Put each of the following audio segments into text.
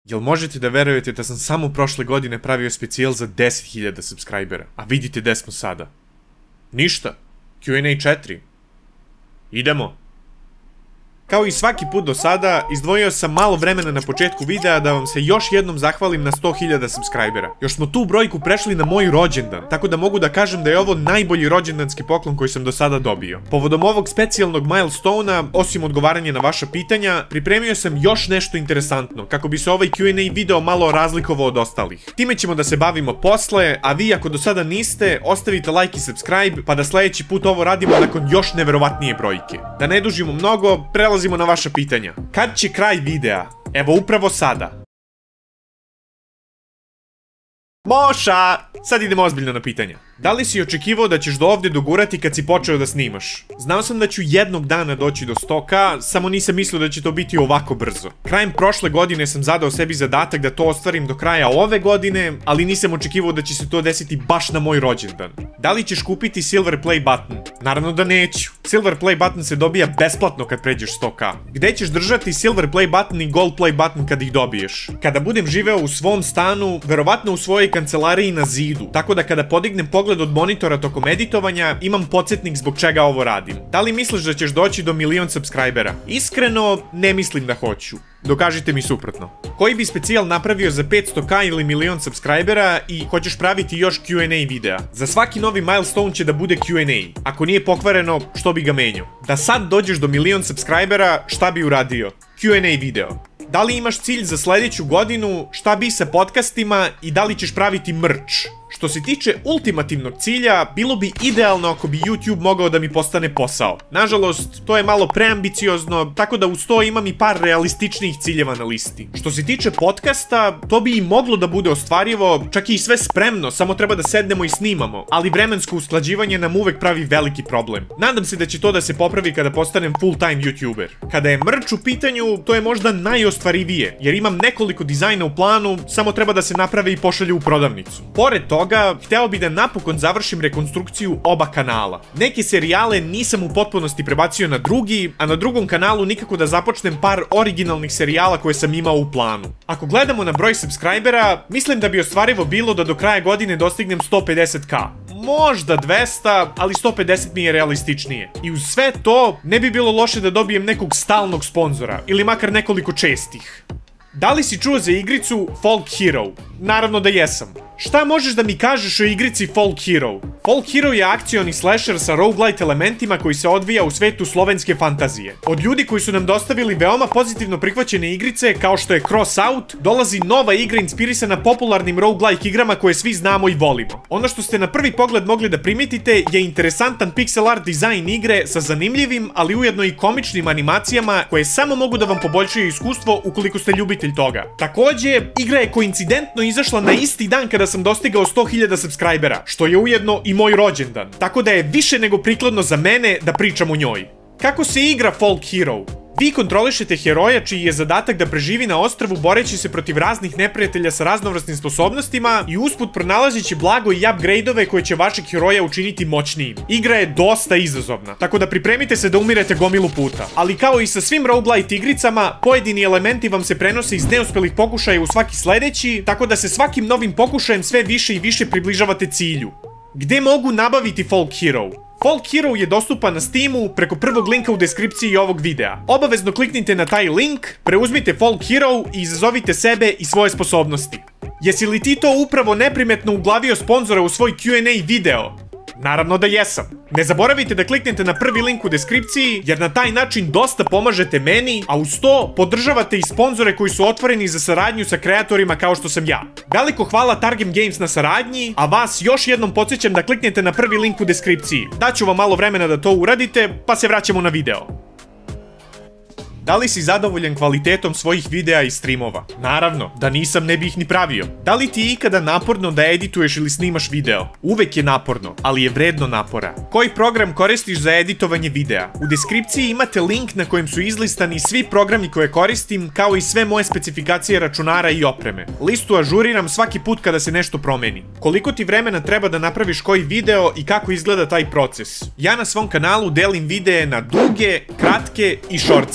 Jel možete da verujete da sam samo prošle godine pravio specijal za 10.000 subscribera, a vidite gde smo sada? Ništa. Q&A 4. Idemo. Kao i svaki put do sada, izdvojio sam malo vremena na početku videa da vam se još jednom zahvalim na 100.000 subscribera. Još smo tu brojku prešli na moj rođendan, tako da mogu da kažem da je ovo najbolji rođendanski poklon koji sam do sada dobio. Povodom ovog specijalnog milestona, osim odgovaranja na vaša pitanja, pripremio sam još nešto interesantno, kako bi se ovaj Q&A video malo razlikovao od ostalih. Time ćemo da se bavimo posle, a vi ako do sada niste, ostavite like i subscribe, pa da sledeći put ovo radimo nakon još neverovatnije brojke. Da ne dužimo mnogo, prelazimo na vaša pitanja. Kad će kraj videa? Evo upravo sada. Moša! Sad idemo ozbiljno na pitanja. Da li si očekivao da ćeš do ovdje dogurati kad si počeo da snimaš? Znao sam da ću jednog dana doći do 100k, samo nisam mislio da će to biti ovako brzo. Krajem prošle godine sam zadao sebi zadatak da to ostvarim do kraja ove godine, ali nisam očekivao da će se to desiti baš na moj rođendan. Da li ćeš kupiti Silver Play button? Naravno da neću. Silver Play button se dobija besplatno kad pređeš 100k. Gde ćeš držati Silver Play button i Gold Play button kad ih dobiješ? Kada budem živeo u svom stanu, verovatno u svojoj kancelariji na zidu, tako da kada podignem pogled od monitora tokom editovanja, imam podsjetnik zbog čega ovo radim. Da li misliš da ćeš doći do 1.000.000 subscribera? Iskreno, ne mislim da hoću. Dokažite mi suprotno. Koji bi specijal napravio za 500k ili 1.000.000 subscribera i hoćeš praviti još Q&A videa? Za svaki novi milestone će da bude Q&A. Ako nije pokvareno, što bi ga menjao? Da sad dođeš do 1.000.000 subscribera, šta bi uradio? Q&A video. Da li imaš cilj za sledeću godinu, šta bi sa podcastima i da li ćeš praviti merch? Što se tiče ultimativnog cilja, bilo bi idealno ako bi YouTube mogao da mi postane posao. Nažalost, to je malo preambiciozno, tako da uz to imam i par realističnijih ciljeva na listi. Što se tiče podcasta, to bi i moglo da bude ostvarivo, čak i sve spremno, samo treba da sednemo i snimamo, ali vremensko usklađivanje nam uvek pravi veliki problem. Nadam se da će to da se popravi kada postanem full-time YouTuber. Kada je merch u pitanju, to je možda najostvarivije, jer imam nekoliko dizajna u planu, samo treba da se naprave i pošalju u prodavnicu. Pored toga, hteo bi da napokon završim rekonstrukciju oba kanala. Neke serijale nisam u potpunosti prebacio na drugi, a na drugom kanalu nikako da započnem par originalnih serijala koje sam imao u planu. Ako gledamo na broj subscribera, mislim da bi ostvarivo bilo da do kraja godine dostignem 150k. Možda 200, ali 150 mi je realističnije. I uz sve to, ne bi bilo loše da dobijem nekog stalnog sponzora, ili makar nekoliko čestih. Da li si čuo za igricu Folk Hero? Naravno da jesam. Šta možeš da mi kažeš o igrici Folk Hero? Folk Hero je akcioni slasher sa roguelite elementima koji se odvija u svetu slovenske fantazije. Od ljudi koji su nam dostavili veoma pozitivno prihvaćene igrice, kao što je Crossout, dolazi nova igra inspirisana popularnim roguelike igrama koje svi znamo i volimo. Ono što ste na prvi pogled mogli da primetite je interesantan pixel art dizajn igre sa zanimljivim, ali ujedno i komičnim animacijama koje samo mogu da vam poboljšaju iskustvo ukoliko ste ljubitelj toga. Takođe, igra je koincidentno izašla na isti dan kada sam dostigao 100.000 subscribera, što je ujedno i moj rođendan, tako da je više nego prikladno za mene da pričam o njoj. Kako se igra Folk Hero? Vi kontrolišete heroja čiji je zadatak da preživi na ostrvu boreći se protiv raznih neprijatelja sa raznovrsnim sposobnostima i usput pronalazeći blago i upgrade-ove koje će vašeg heroja učiniti moćnijim. Igra je dosta izazovna, tako da pripremite se da umirete gomilu puta. Ali kao i sa svim roguelite igricama, pojedini elementi vam se prenose iz neuspelih pokušaja u svaki sledeći, tako da se svakim novim pokušajem sve više i više približavate cilju. Gde mogu nabaviti Folk Hero? Folk Hero je dostupan na Steamu preko prvog linka u deskripciji ovog videa. Obavezno kliknite na taj link, preuzmite Folk Hero i izazovite sebe i svoje sposobnosti. Jesi li ti to upravo neprimetno uglavio sponzora u svoj Q&A video? Naravno da jesam. Ne zaboravite da kliknete na prvi link u deskripciji, jer na taj način dosta pomažete meni, a uz to podržavate i sponzore koji su otvoreni za saradnju sa kreatorima kao što sam ja. Veliko hvala Targem Games na saradnji, a vas još jednom podsjećam da kliknete na prvi link u deskripciji. Daću vam malo vremena da to uradite, pa se vraćamo na video. Da li si zadovoljan kvalitetom svojih videa i streamova? Naravno, da nisam ne bi ih ni pravio. Da li ti je ikada naporno da edituješ ili snimaš video? Uvek je naporno, ali je vredno napora. Koji program koristiš za editovanje videa? U deskripciji imate link na kojem su izlistani svi programi koje koristim, kao i sve moje specifikacije računara i opreme. Listu ažuriram svaki put kada se nešto promeni. Koliko ti vremena treba da napraviš koji video i kako izgleda taj proces? Ja na svom kanalu delim videe na duge, kratke i šorceve.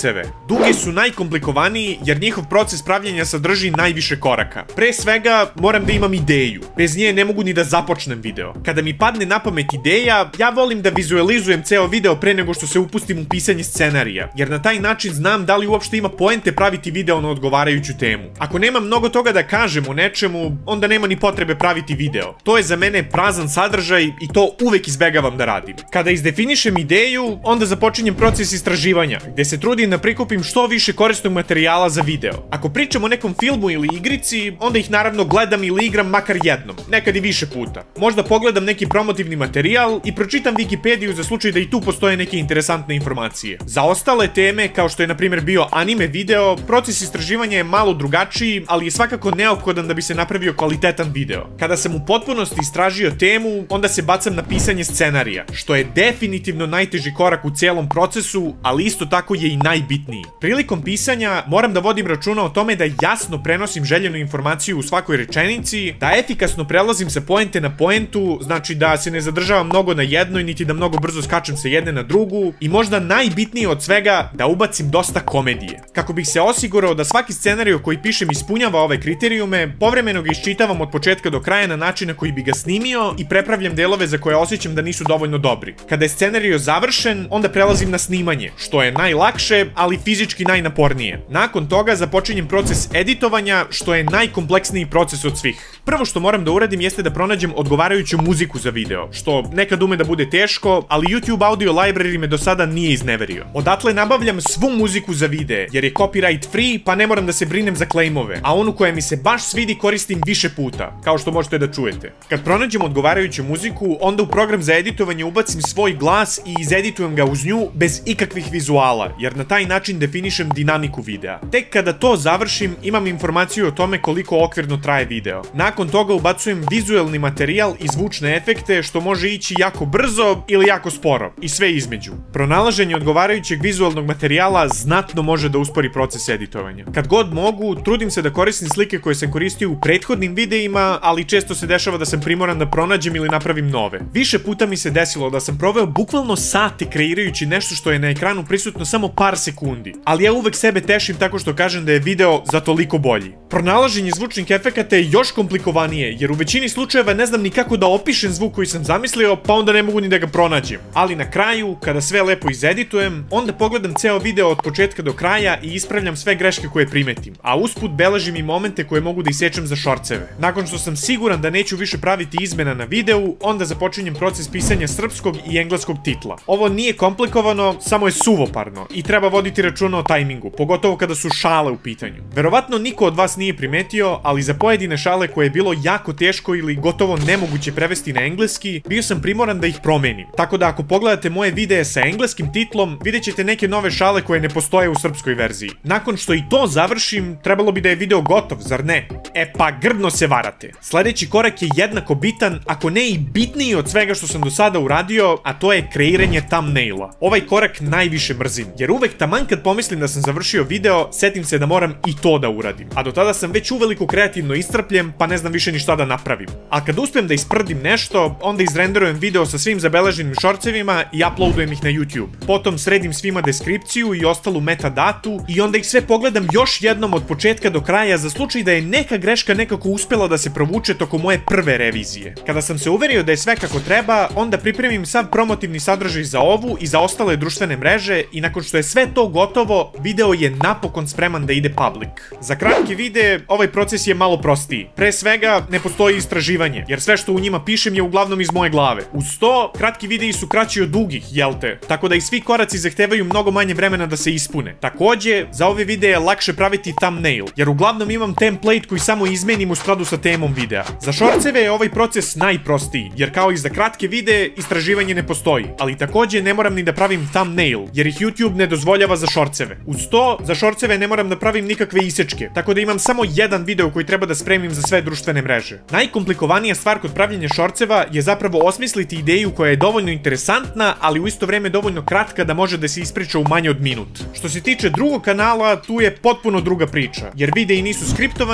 Dugi su najkomplikovaniji jer njihov proces pravljenja sadrži najviše koraka. Pre svega, moram da imam ideju. Bez nje ne mogu ni da započnem video. Kada mi padne na pamet ideja, ja volim da vizualizujem ceo video pre nego što se upustim u pisanje scenarija, jer na taj način znam da li uopšte ima poente praviti video na odgovarajuću temu. Ako nema mnogo toga da kažem o nečemu, onda nema ni potrebe praviti video. To je za mene prazan sadržaj i to uvek izbegavam da radim. Kada izdefinišem ideju, onda započinjem proces istraživanja, gde se trudim da prikupim što više korisnog materijala za video. Ako pričam o nekom filmu ili igrici, onda ih naravno gledam ili igram makar jednom, nekad i više puta. Možda pogledam neki promotivni materijal i pročitam Wikipediju za slučaj da i tu postoje neke interesantne informacije. Za ostale teme, kao što je na primjer bio anime video, proces istraživanja je malo drugačiji, ali je svakako neophodan da bi se napravio kvalitetan video. Kada sam u potpunosti istražio temu, onda se bacam na pisanje scenarija, što je definitivno najteži korak u celom procesu, ali isto tako je i najbitniji. Prilikom pisanja moram da vodim računa o tome da jasno prenosim željenu informaciju u svakoj rečenici, da efikasno prelazim sa poente na poentu, znači da se ne zadržavam mnogo na jednoj, niti da mnogo brzo skačem sa jedne na drugu, i možda najbitnije od svega, da ubacim dosta komedije. Kako bih se osigurao da svaki scenarij koji pišem ispunjava ove kriterijume, povremeno ga iščitavam od početka do kraja na način na koji bi ga snimio i prepravljam delove za koje osjećam da nisu dovoljno dobri. Kada je scenario završen, onda prelazim na snimanje, što je najlakše, ali fizički najnapornije. Nakon toga započinjem proces editovanja, što je najkompleksniji proces od svih. Prvo što moram da uradim jeste da pronađem odgovarajuću muziku za video, što nekad ume da bude teško, ali YouTube Audio Library me do sada nije izneverio. Odatle nabavljam svu muziku za videe, jer je copyright free, pa ne moram da se brinem za claimove, a onu koja mi se baš svidi koristim više puta, kao što možete da čujete. Kad pronađem odgovarajuću muziku, onda u program za editovanje ubacim svoj glas i izeditujem ga uz nju bez ikakvih vizuala, jer na taj način definišem dinamiku videa. Tek kada to završim, imam informaciju o tome koliko okvirno traje video. Nakon toga ubacujem vizuelni materijal i zvučne efekte, što može ići jako brzo ili jako sporo, i sve između. Pronalaženje odgovarajućeg vizualnog materijala znatno može da uspori proces editovanja. Kad god mogu, trudim se da koristim slike koje sam koristio u prethodnim videima, ali često se dešava da sam primoran da pronađem ili napravim nove. Više puta mi se desilo da sam proveo bukvalno sate kreirajući nešto što je na ekranu prisutno samo par sekundi, ali ja uvek sebe tešim tako što kažem da je video za toliko bolji. Pronalaženje zvučnih efekata je još komplikovanije, jer u većini slučajeva ne znam ni kako da opišem zvuk koji sam zamislio, pa onda ne mogu ni da ga pronađem. Ali na kraju, kada sve lepo izeditujem, onda pogledam ceo video od početka do kraja i ispravljam sve greške koje primetim, a usput beležim i momente koje mogu da isečem za šorceve. Nakon što sam siguran da neću više praviti izmena na videu, onda započinjem proces pisanja srpskog i engleskog titla. Ovo nije komplikovano, samo je suvoparno i treba voditi računa o tajmingu, pogotovo kada su šale u pitanju. Verovatno niko od vas nije primetio, ali za pojedine šale koje je bilo jako teško ili gotovo nemoguće prevesti na engleski, bio sam primoran da ih promenim. Tako da ako pogledate moje videe sa engleskim titlom, vidjet ćete neke nove šale koje ne postoje u srpskoj verziji. Nakon što i to završim, trebalo bi da je video gotov, zar ne? E pa grdno se varate. Sledeći korak je jednako bitan, ako ne i bitniji od svega što sam do sada uradio, a to je kreiranje thumbnaila. Ovaj korak najviše mrzim, jer uvek taman kad pomislim da sam završio video, setim se da moram i to da uradim. A do tada sam već uveliko kreativno iscrpljen, pa ne znam više ni šta da napravim. A kad uspijem da isprdim nešto, onda izrenderujem video sa svim zabeleženim šorcevima i uploadujem ih na YouTube. Potom sredim svima deskripciju i ostalu metadatu i onda ih sve pogledam još jednom od početka do kraja za slučaj da je neka greška nekako uspela da se provuče tokom moje prve revizije. Kada sam se uverio da je sve kako treba, onda pripremim sav promotivni sadržaj za ovu i za ostale društvene mreže i nakon što je sve to gotovo, video je napokon spreman da ide public. Za kratke videe, ovaj proces je malo prostiji. Pre svega, ne postoji istraživanje, jer sve što u njima pišem je uglavnom iz moje glave. Uz to, kratki videi su kraći od dugih, jel te? Tako da i svi koraci zahtevaju mnogo manje vremena da se ispune. Takođe, za ove videe je lakše praviti thumbnail, jer uglavnom imam template koji samo izmenim u skladu sa temom videa. Za šorceve je ovaj proces najprostiji, jer kao i za kratke videe, istraživanje ne postoji, ali takođe ne moram ni da pravim thumbnail, jer ih YouTube ne dozvoljava za šorceve. Uz to, za šorceve ne moram da pravim nikakve isečke, tako da imam samo jedan video koji treba da spremim za sve društvene mreže. Najkomplikovanija stvar kod pravljenja šorceva je zapravo osmisliti ideju koja je dovoljno interesantna, ali u isto vreme dovoljno kratka da može da se ispriča u manje od minut. Što se tiče drugog kanala, tu je potpuno druga priča, jer videi nisu skriptovani, a i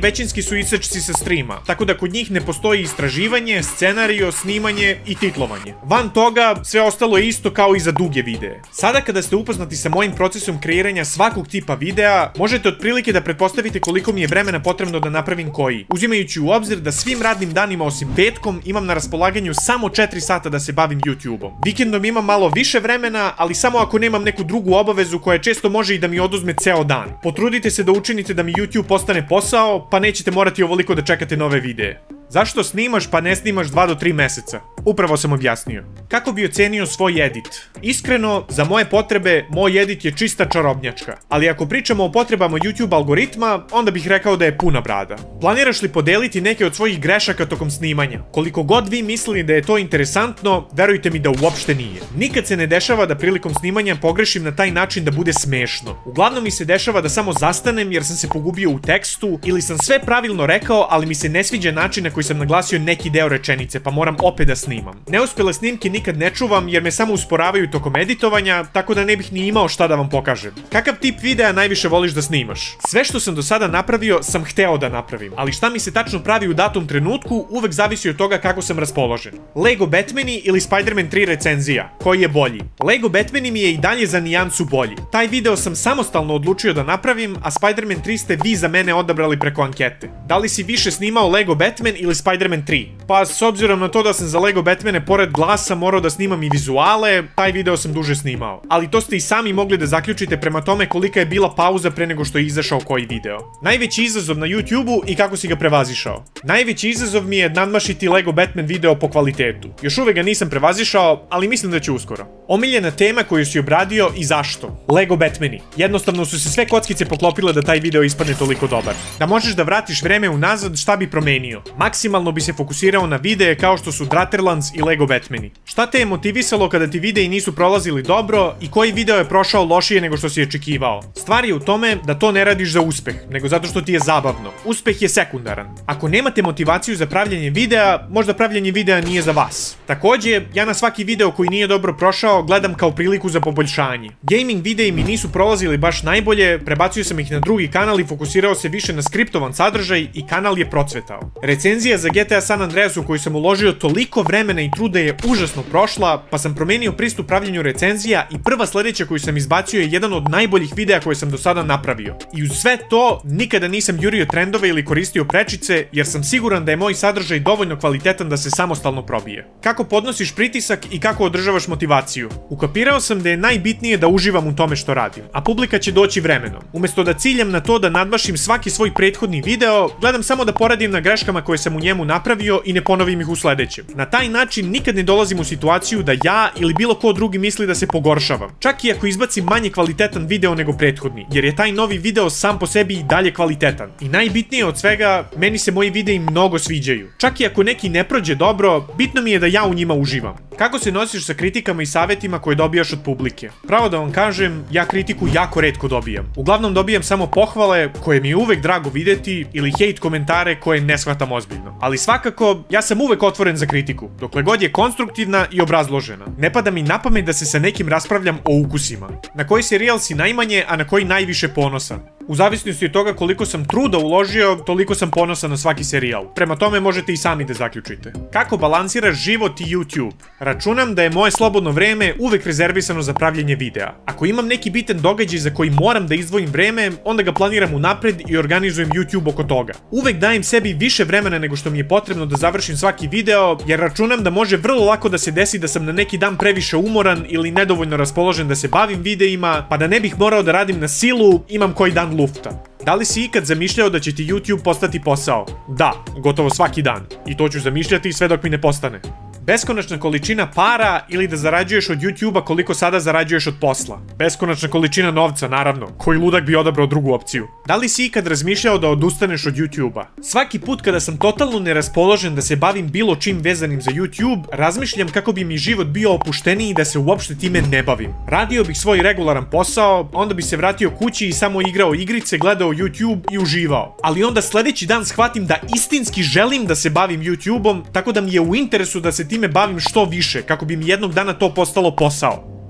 većinski su isečci sa streama, tako da kod njih ne postoji istraživanje, scenario, snimanje i titlovanje. Van toga, sve ostalo je isto kao i za duge videe. Sada kada ste upoznati sa mojim procesom kreiranja svakog tipa videa, možete otprilike da pretpostavite koliko mi je vremena potrebno da napravim koji, uzimajući u obzir da svim radnim danima osim petkom imam na raspolaganju samo 4 sata da se bavim YouTubeom. Vikendom imam malo više vremena, ali samo ako nemam neku drugu obavezu koja često može i da mi oduzme ceo dan. Potrudite se da učinite da mi YouTube postane posao, pa nećete morati ovoliko da čekate nove videe. Zašto snimaš pa ne snimaš 2 do 3 meseca? Upravo sam objasnio. Kako bi ocenio svoj edit? Iskreno, za moje potrebe, moj edit je čista čarobnjačka. Ali ako pričamo o potrebama YouTube algoritma, onda bih rekao da je puna brada. Planiraš li podeliti neke od svojih grešaka tokom snimanja? Koliko god vi mislili da je to interesantno, verujte mi da uopšte nije. Nikad se ne dešava da prilikom snimanja pogrešim na taj način da bude smešno. Uglavnom mi se dešava da samo zastanem jer sam se pogubio u tekstu ili sam sve pravilno rekao, ali mi se ne sviđa način na koji sam naglasio neki deo rečenice, pa moram opet da snimam. Neuspele snimke nikad ne čuvam jer me samo usporavaju tokom editovanja, tako da ne bih ni imao šta da vam pokažem. Kakav tip videa najviše voliš da snimaš? Sve što sam do sada napravio sam hteo da napravim, ali šta mi se tačno pravi u datom trenutku uvek zavisi od toga kako sam raspoložen. Lego Batmani ili Spider-Man 3 recenzija? Koji je bolji? Lego Batmani mi je i dalje za nijansu bolji. Taj video sam samostalno odlučio da napravim, a Spider-Man 3 ste vi za mene odabrali preko ankete. Da li si više snimao Lego Batman ili Spider-Man 3? Pa s obzirom na to da sam za Lego Batmane pored glasa morao da snimam i vizuale, taj video sam duže snimao. Ali to ste i sami mogli da zaključite prema tome kolika je bila pauza pre nego što je izašao koji video. Najveći izazov na YouTubeu i kako si ga prevazišao? Najveći izazov mi je nadmašiti Lego Batman video po kvalitetu. Još uvek ga nisam prevazišao, ali mislim da će uskoro. Omiljena tema koju si obradio i zašto? Lego Batmani. Jednostavno su se sve kockice poklopile da taj video ispadne toliko dobar. Da možeš da vratiš vreme unazad, šta bi promenio? Maksimalno bi se fokusirao na videe kao što su Draterlands i Lego Batmani. Šta te je motivisalo kada ti videi nisu prolazili dobro i koji video je prošao lošije nego što si očekivao? Stvar je u tome da to ne radiš za uspeh, nego zato što ti je zabavno. Uspeh je sekundaran. Ako nemate motivaciju za pravljanje videa, možda pravljanje videa nije za vas. Takođe, ja na svaki video koji nije dobro prošao gledam kao priliku za poboljšanje. Gaming videi mi nisu prolazili baš najbolje, prebacio sam ih na drugi kanal i fokusirao se više na skriptovan sadržaj i kanal je procvetao. Recenzija za GTA San Andreas u koju sam uložio toliko vremena i truda je užasno prošla, pa sam promenio pristup pravljenju recenzija i prva sledeća koju sam izbacio je jedan od najboljih videa koje sam do sada napravio. I uz sve to, nikada nisam jurio trendove ili koristio prečice, jer sam siguran da je moj sadržaj dovoljno kvalitetan da se samostalno probije. Kako podnosiš pritisak i kako održavaš motivaciju? Ukapirao sam da je najbitnije da uživam u tome što radim, a publika će doći vremenom. Umesto da ciljam na to da nadmašim svaki svoj prethodni video, gledam samo da poradim na greškama koje sam u njemu napravio i ne ponovim ih u sledećem. Na taj način nikad ne dolazim u situaciju da ja ili bilo ko drugi misli da se pogoršavam. Čak i ako izbacim manje kvalitetan video nego prethodni, jer je taj novi video sam po sebi i dalje kvalitetan. I najbitnije od svega, meni se moji videi mnogo sviđaju. Čak i ako neki ne prođe dobro, bitno mi je da ja u njima uživam. Kako se nosiš sa kritikama i savetima koje dobijaš od publike? Pravo da vam kažem, ja kritiku jako retko dobijam. Uglavnom dobijam samo pohvale, koje mi je uvek drago videti, ili hejt komentare koje ne shvatam ozbiljno. Ali svakako, ja sam uvek otvoren za kritiku, dokle god je konstruktivna i obrazložena. Ne pada mi na pamet da se sa nekim raspravljam o ukusima. Na koji serijal si najmanje, a na koji najviše ponosan? U zavisnosti od toga koliko sam truda uložio, toliko sam ponosan na svaki serijal. Prema tome možete i sami da zaključite. Kako balansiraš život i YouTube? Računam da je moje slobodno vreme uvek rezervisano za pravljenje videa. Ako imam neki bitan događaj za koji moram da izdvojim vreme, onda ga planiram unapred i organizujem YouTube oko toga. Uvek dajem sebi više vremena nego što mi je potrebno da završim svaki video, jer računam da može vrlo lako da se desi da sam na neki dan previše umoran ili nedovoljno raspoložen da se bavim videima, pa da ne bih morao da radim na silu, imam koji dan lufta. Da li si ikad zamišljao da će ti YouTube postati posao? Da, gotovo svaki dan. I to ću zamišljati sve dok mi ne postane. Beskonačna količina para ili da zarađuješ od YouTube-a koliko sada zarađuješ od posla? Beskonačna količina novca, naravno. Koji ludak bi odabrao drugu opciju? Da li si ikad razmišljao da odustaneš od YouTube-a? Svaki put kada sam totalno neraspoložen da se bavim bilo čim vezanim za YouTube, razmišljam kako bi mi život bio opušteniji i da se uopšte time ne bavim. Radio bih svoj regularan posao, onda bi se vratio kući i samo igrao igrice, gledao YouTube i uživao. Ali onda sledeći dan shvatim da istinski želim da se bavim YouTube-om, tako da mi je u interesu da se time bavim što više, kako bi mi jednog dana to postalo posao.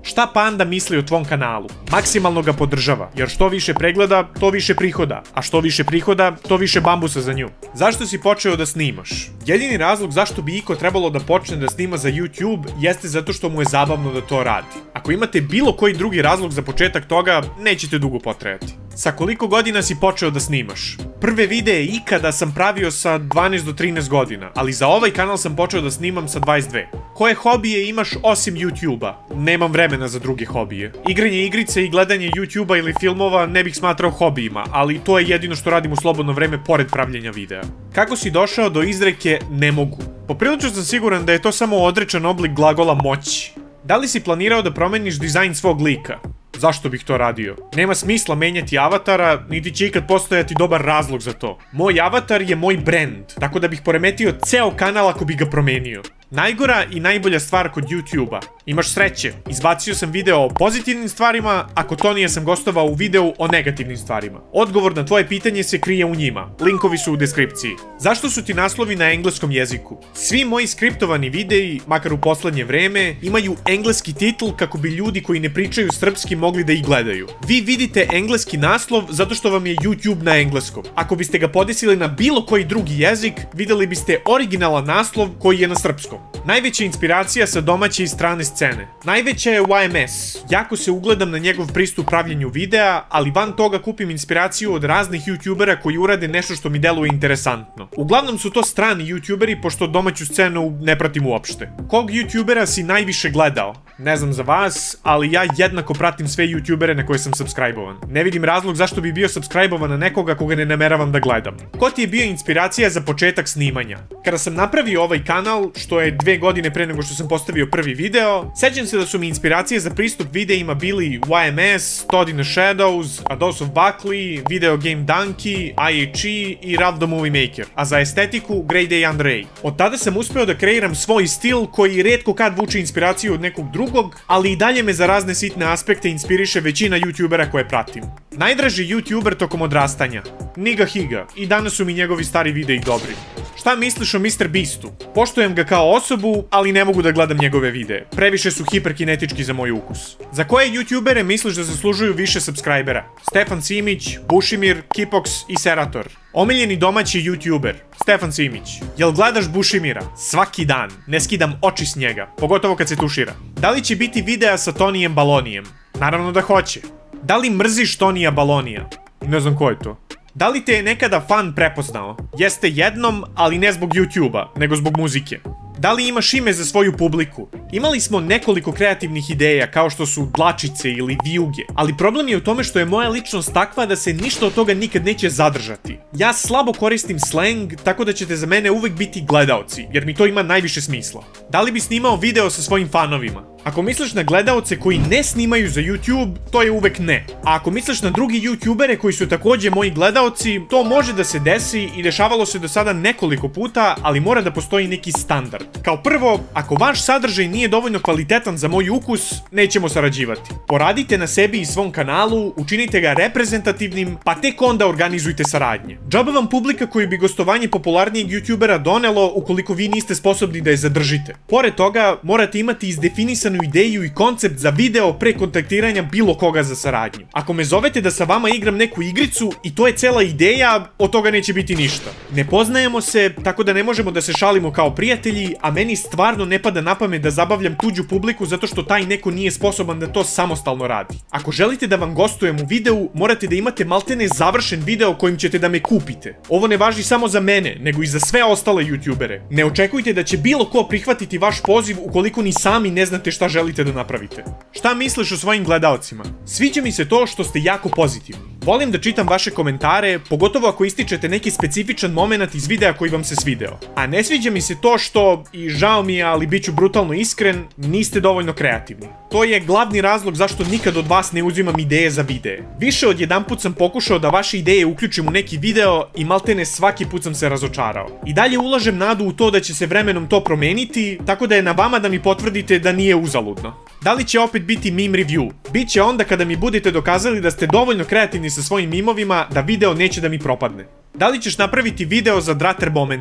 Šta Panda misli o tvom kanalu? Maksimalno ga podržava, jer što više pregleda, to više prihoda, a što više prihoda, to više bambusa za nju. Zašto si počeo da snimaš? Jedini razlog zašto bi iko trebalo da počne da snima za YouTube jeste zato što mu je zabavno da to radi. Ako imate bilo koji drugi razlog za početak toga, nećete dugo potrajati. Sa koliko godina si počeo da snimaš? Prve videe ikada sam pravio sa 12 do 13 godina, ali za ovaj kanal sam počeo da snimam sa 22. Koje hobije imaš osim YouTube-a? Nemam vremena za druge hobije. Igranje igrice i gledanje YouTube-a ili filmova ne bih smatrao hobijima, ali to je jedino što radim u slobodno vreme pored pravljenja videa. Kako si došao do izreke ne mogu? Poprilično sam siguran da je to samo odrečan oblik glagola moći. Da li si planirao da promeniš dizajn svog lika? Zašto bih to radio? Nema smisla menjati avatara, niti će ikad postojati dobar razlog za to. Moj avatar je moj brand, tako da bih poremetio ceo kanal ako bih ga promenio. Najgora i najbolja stvar kod YouTube-a. Imaš sreće, izbacio sam video o pozitivnim stvarima, a kod Tonija sam gostovao u videu o negativnim stvarima. Odgovor na tvoje pitanje se krije u njima. Linkovi su u deskripciji. Zašto su ti naslovi na engleskom jeziku? Svi moji skriptovani videi, makar u poslednje vreme, imaju engleski titl kako bi ljudi koji ne pričaju srpski mogli da ih gledaju. Vi vidite engleski naslov zato što vam je YouTube na engleskom. Ako biste ga podesili na bilo koji drugi jezik, videli biste originalan naslov koji je na srpskom. Najveća inspiracija sa domaće i strane scene. Najveća je YMS. Jako se ugledam na njegov pristup pravljenju videa, ali van toga kupim inspiraciju od raznih YouTubera koji urade nešto što mi deluje interesantno. Uglavnom su to strani YouTuberi, pošto domaću scenu ne pratim uopšte. Kog YouTubera si najviše gledao? Ne znam za vas, ali ja jednako pratim sve YouTubere na koje sam subscribe-ovan. Ne vidim razlog zašto bi bio subscribe-ovan na nekoga koga ne nameravam da gledam. Ko ti je bio inspiracija za početak snimanja? Kada sam napravio ovaj kanal, što je 2 godine pre nego što sam postavio prvi video, sećam se da su mi inspiracije za pristup videima bili YMS, Todd in the Shadows, A Dose of Buckley, Video Game Donkey, IHE i Ralph the Movie Maker, a za estetiku Grey Day Under A. Od tada sam uspeo da kreiram svoj stil koji retko kad vuče inspiraciju od nekog drugog, ali i dalje me za razne sitne aspekte inspiriše većina YouTubera koje pratim. Najdraži YouTuber tokom odrastanja? Niga Higa. I danas su mi njegovi stari videi dobri. Šta misliš o Mr. Beastu? Poštujem ga kao osobu, ali ne mogu da gledam njegove videe. Previše su hiperkinetički za moj ukus. Za koje YouTubere misliš da zaslužuju više subscribera? Stefan Simić, Bušimir, Kipox i Serator. Omiljeni domaći YouTuber? Stefan Simić. Jel gledaš Bušimira? Svaki dan. Ne skidam oči s njega. Pogotovo kad se tušira. Da li će biti videa sa Tonijem Balonijem? Naravno da hoće. Da li mrziš Tonija Balonija? Ne znam ko je to. Da li te je nekada fan prepoznao? Jeste jednom, ali ne zbog YouTube-a, nego zbog muzike. Da li imaš ime za svoju publiku? Imali smo nekoliko kreativnih ideja kao što su dlačice ili vijuge, ali problem je u tome što je moja ličnost takva da se ništa od toga nikad neće zadržati. Ja slabo koristim slang, tako da ćete za mene uvek biti gledaoci, jer mi to ima najviše smisla. Da li bi snimao video sa svojim fanovima? Ako misliš na gledaoce koji ne snimaju za YouTube, to je uvek ne. A ako misliš na drugi YouTubere koji su takođe moji gledaoci, to može da se desi i dešavalo se do sada nekoliko puta, ali mora da postoji neki standard. Kao prvo, ako vaš sadržaj nije dovoljno kvalitetan za moj ukus, nećemo sarađivati. Poradite na sebi i svom kanalu, učinite ga reprezentativnim, pa tek onda organizujte saradnje. Džaba vam publika koju bi gostovanje popularnijeg YouTubera donelo ukoliko vi niste sposobni da je zadržite. Pored toga, morate imati izdefinisanu ideju i koncept za video pre kontaktiranja bilo koga za saradnju. Ako me zovete da sa vama igram neku igricu i to je cela ideja, od toga neće biti ništa. Ne poznajemo se, tako da ne možemo da se šalimo kao prijatelji, a meni stvarno ne pada na pamet da zabavljam tuđu publiku zato što taj neko nije sposoban da to samostalno radi. Ako želite da vam gostujem u videu, morate da imate maltene završen video kojim ćete da me kupite. Ovo ne važi samo za mene, nego i za sve ostale YouTubere. Ne očekujte da će bilo ko prihvatiti vaš poziv ukoliko ni sami ne znate šta želite da napravite. Šta misliš o svojim gledaocima? Sviđa mi se to što ste jako pozitivni. Volim da čitam vaše komentare, pogotovo ako ističete neki specifičan moment iz videa koji vam se svideo. A ne sviđa mi se to što, i žao mi je, ali bit ću brutalno iskren, niste dovoljno kreativni. To je glavni razlog zašto nikad od vas ne uzimam ideje za videe. Više od jedanput sam pokušao da vaše ideje uključim u neki video i maltene svaki put sam se razočarao. I dalje ulažem nadu u to da će se vremenom to promeniti, tako da je na vama da mi potvrdite da nije uzaludno. Da li će opet biti meme review? Biće onda kada mi budete dokazali da ste dovoljno kreativni sa svojim mimovima da video neće da mi propadne. Da li ćeš napraviti video za Drater momente?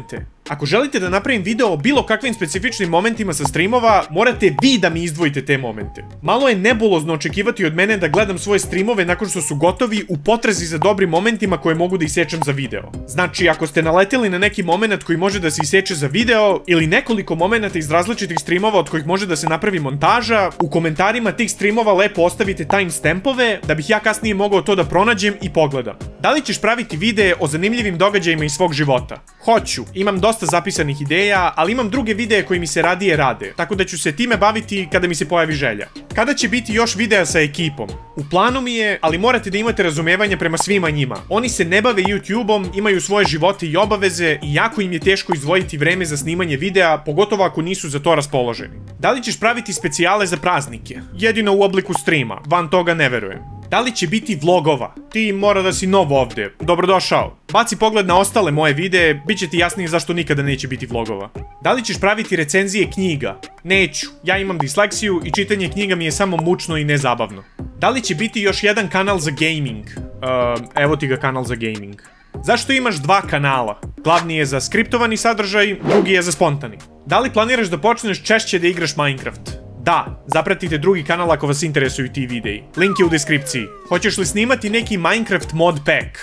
Ako želite da napravim video o bilo kakvim specifičnim momentima sa streamova, morate vi da mi izdvojite te momente. Malo je nebulozno očekivati od mene da gledam svoje streamove nakon što su gotovi u potrazi za dobrim momentima koje mogu da isečem za video. Znači, ako ste naleteli na neki moment koji može da se iseče za video, ili nekoliko momenata iz različitih streamova od kojih može da se napravi montaža, u komentarima tih streamova lepo ostavite timestampove da bih ja kasnije mogao to da pronađem i pogledam. Da li ćeš praviti videe o zanimljivim događajima iz svog života? Hoću, imam dosta zapisanih ideja, ali imam druge videe koji mi se radije rade, tako da ću se time baviti kada mi se pojavi želja. Kada će biti još videa sa ekipom? U planu mi je, ali morate da imate razumevanje prema svima njima. Oni se ne bave YouTube-om, imaju svoje živote i obaveze i jako im je teško izdvojiti vreme za snimanje videa, pogotovo ako nisu za to raspoloženi. Da li ćeš praviti specijale za praznike? Jedino u obliku streama, van toga ne verujem. Da li će biti vlogova? Ti mora da si nov ovde. Dobrodošao. Baci pogled na ostale moje videe, bit će ti jasnije zašto nikada neće biti vlogova. Da li ćeš praviti recenzije knjiga? Neću. Ja imam disleksiju i čitanje knjiga mi je samo mučno i nezabavno. Da li će biti još jedan kanal za gaming? Evo ti ga kanal za gaming. Zašto imaš dva kanala? Glavni je za skriptovani sadržaj, drugi je za spontani. Da li planiraš da počneš češće da igraš Minecraft? Da, zapratite drugi kanal ako vas interesuju ti videi. Link je u deskripciji. Hoćeš li snimati neki Minecraft mod pack?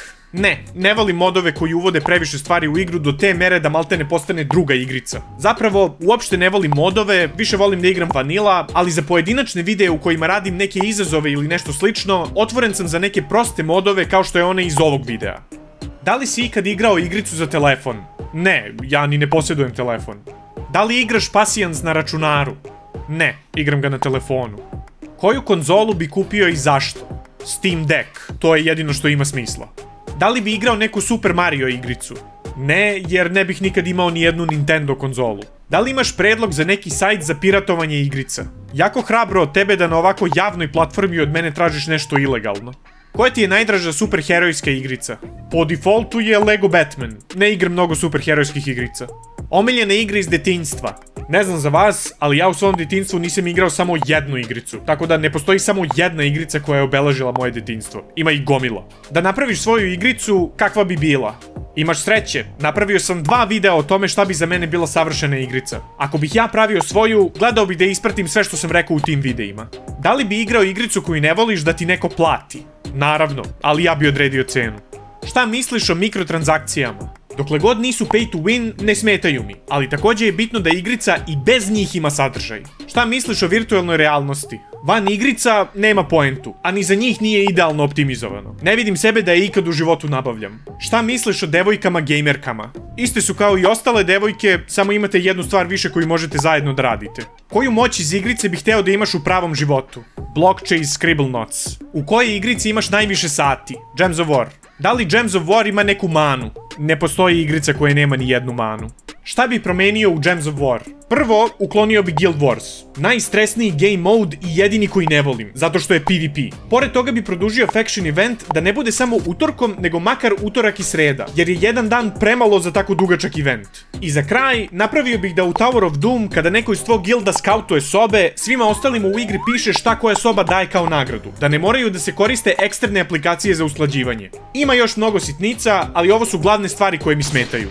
Ne volim modove koji uvode previše stvari u igru do te mere da maltene postane druga igrica. Zapravo, uopšte ne volim modove, više volim da igram vanila, ali za pojedinačne videe u kojima radim neke izazove ili nešto slično, otvoren sam za neke proste modove kao što je one iz ovog videa. Da li si ikad igrao igricu za telefon? Ne, ja ni ne posjedujem telefon. Da li igraš Pasijans na računaru? Ne, igram ga na telefonu. Koju konzolu bi kupio i zašto? Steam Deck, to je jedino što ima smisla. Da li bi igrao neku Super Mario igricu? Ne, jer ne bih nikad imao ni jednu Nintendo konzolu. Da li imaš predlog za neki sajt za piratovanje igrica? Jako hrabro od tebe da na ovako javnoj platformi od mene tražiš nešto ilegalno. Koja ti je najdraža superherojska igrica? Po defaultu je Lego Batman. Ne igram mnogo superherojskih igrica. Omiljene igre iz detinjstva. Ne znam za vas, ali ja u svom detinjstvu nisam igrao samo jednu igricu. Tako da ne postoji samo jedna igrica koja je obeležila moje detinjstvo. Ima i gomila. Da napraviš svoju igricu, kakva bi bila? Imaš sreće, napravio sam 2 videa o tome šta bi za mene bila savršena igrica. Ako bih ja pravio svoju, gledao bih da ispratim sve što sam rekao u tim videima. Da li bi igrao igricu koju ne voliš da ti neko plati? Naravno, ali ja bi odredio cenu. Šta misliš o mikrotransakcijama? Dokle god nisu pay to win, ne smetaju mi, ali također je bitno da igrica i bez njih ima sadržaj. Šta misliš o virtualnoj realnosti? Van igrica nema poentu, a ni za njih nije idealno optimizovano. Ne vidim sebe da je ikad u životu nabavljam. Šta misliš o devojkama gamerkama? Iste su kao i ostale devojke, samo imate jednu stvar više koju možete zajedno da radite. Koju moć iz igrice bih hteo da imaš u pravom životu? Blockchase Scribblenauts. U kojoj igrici imaš najviše sati? Gems of War. Da li Gems of War ima neku manu? Ne postoji igrica koja nema ni jednu manu. Šta bi promenio u Gems of War? Prvo, uklonio bi Guild Wars. Najstresniji game mode i jedini koji ne volim, zato što je PvP. Pored toga bi produžio faction event da ne bude samo utorkom, nego makar utorak i sreda, jer je jedan dan premalo za tako dugačak event. I za kraj, napravio bih da u Tower of Doom, kada neko iz tvog gilda skautuje sobe, svima ostalima u igri piše šta koja soba daje kao nagradu, da ne moraju da se koriste eksterne aplikacije za usklađivanje. Ima još mnogo sitnica, ali ovo su glavne stvari koje mi smetaju.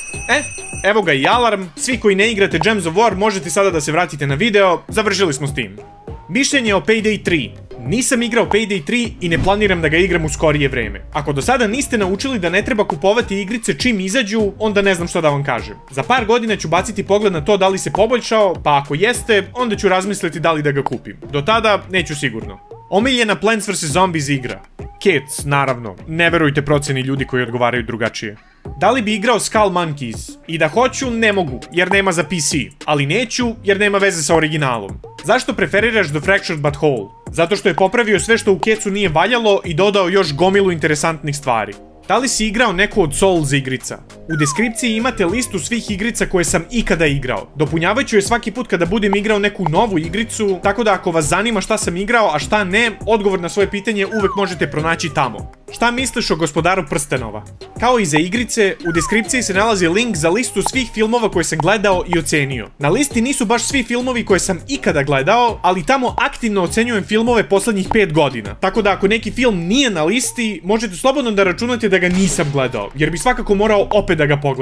Evo ga i alarm, svi koji ne igrate Gems of War možete sada da se vratite na video, završili smo s tim. Mišljenje o Payday 3. Nisam igrao Payday 3 i ne planiram da ga igram u skorije vreme. Ako do sada niste naučili da ne treba kupovati igrice čim izađu, onda ne znam što da vam kažem. Za par godina ću baciti pogled na to da li se poboljšao, pa ako jeste, onda ću razmisliti da li da ga kupim. Do tada, neću sigurno. Omiljena Plants vs Zombies igra. Kids, naravno. Ne verujte proceni ljudi koji odgovaraju drugačije. Da li bi igrao Skull Monkeys? I da hoću, ne mogu, jer nema za PC. Ali neću, jer nema veze sa originalom. Zašto preferiraš The Fractured But Whole? Zato što je popravio sve što u Kecu nije valjalo i dodao još gomilu interesantnih stvari. Da li si igrao neku od Souls igrica? U deskripciji imate listu svih igrica koje sam ikada igrao. Dopunjavat ću je svaki put kada budem igrao neku novu igricu, tako da ako vas zanima šta sam igrao, a šta ne, odgovor na svoje pitanje uvek možete pronaći tamo. Šta misliš o Gospodaru prstenova? Kao i za igrice, u deskripciji se nalazi link za listu svih filmova koje sam gledao i ocenio. Na listi nisu baš svi filmovi koje sam ikada gledao, ali tamo aktivno ocenjujem filmove poslednjih 5 godina. Tako da ako neki film nije na listi, možete slobodno da računate da ga nisam gledao, jer bi svakako morao opet da ga pogledam.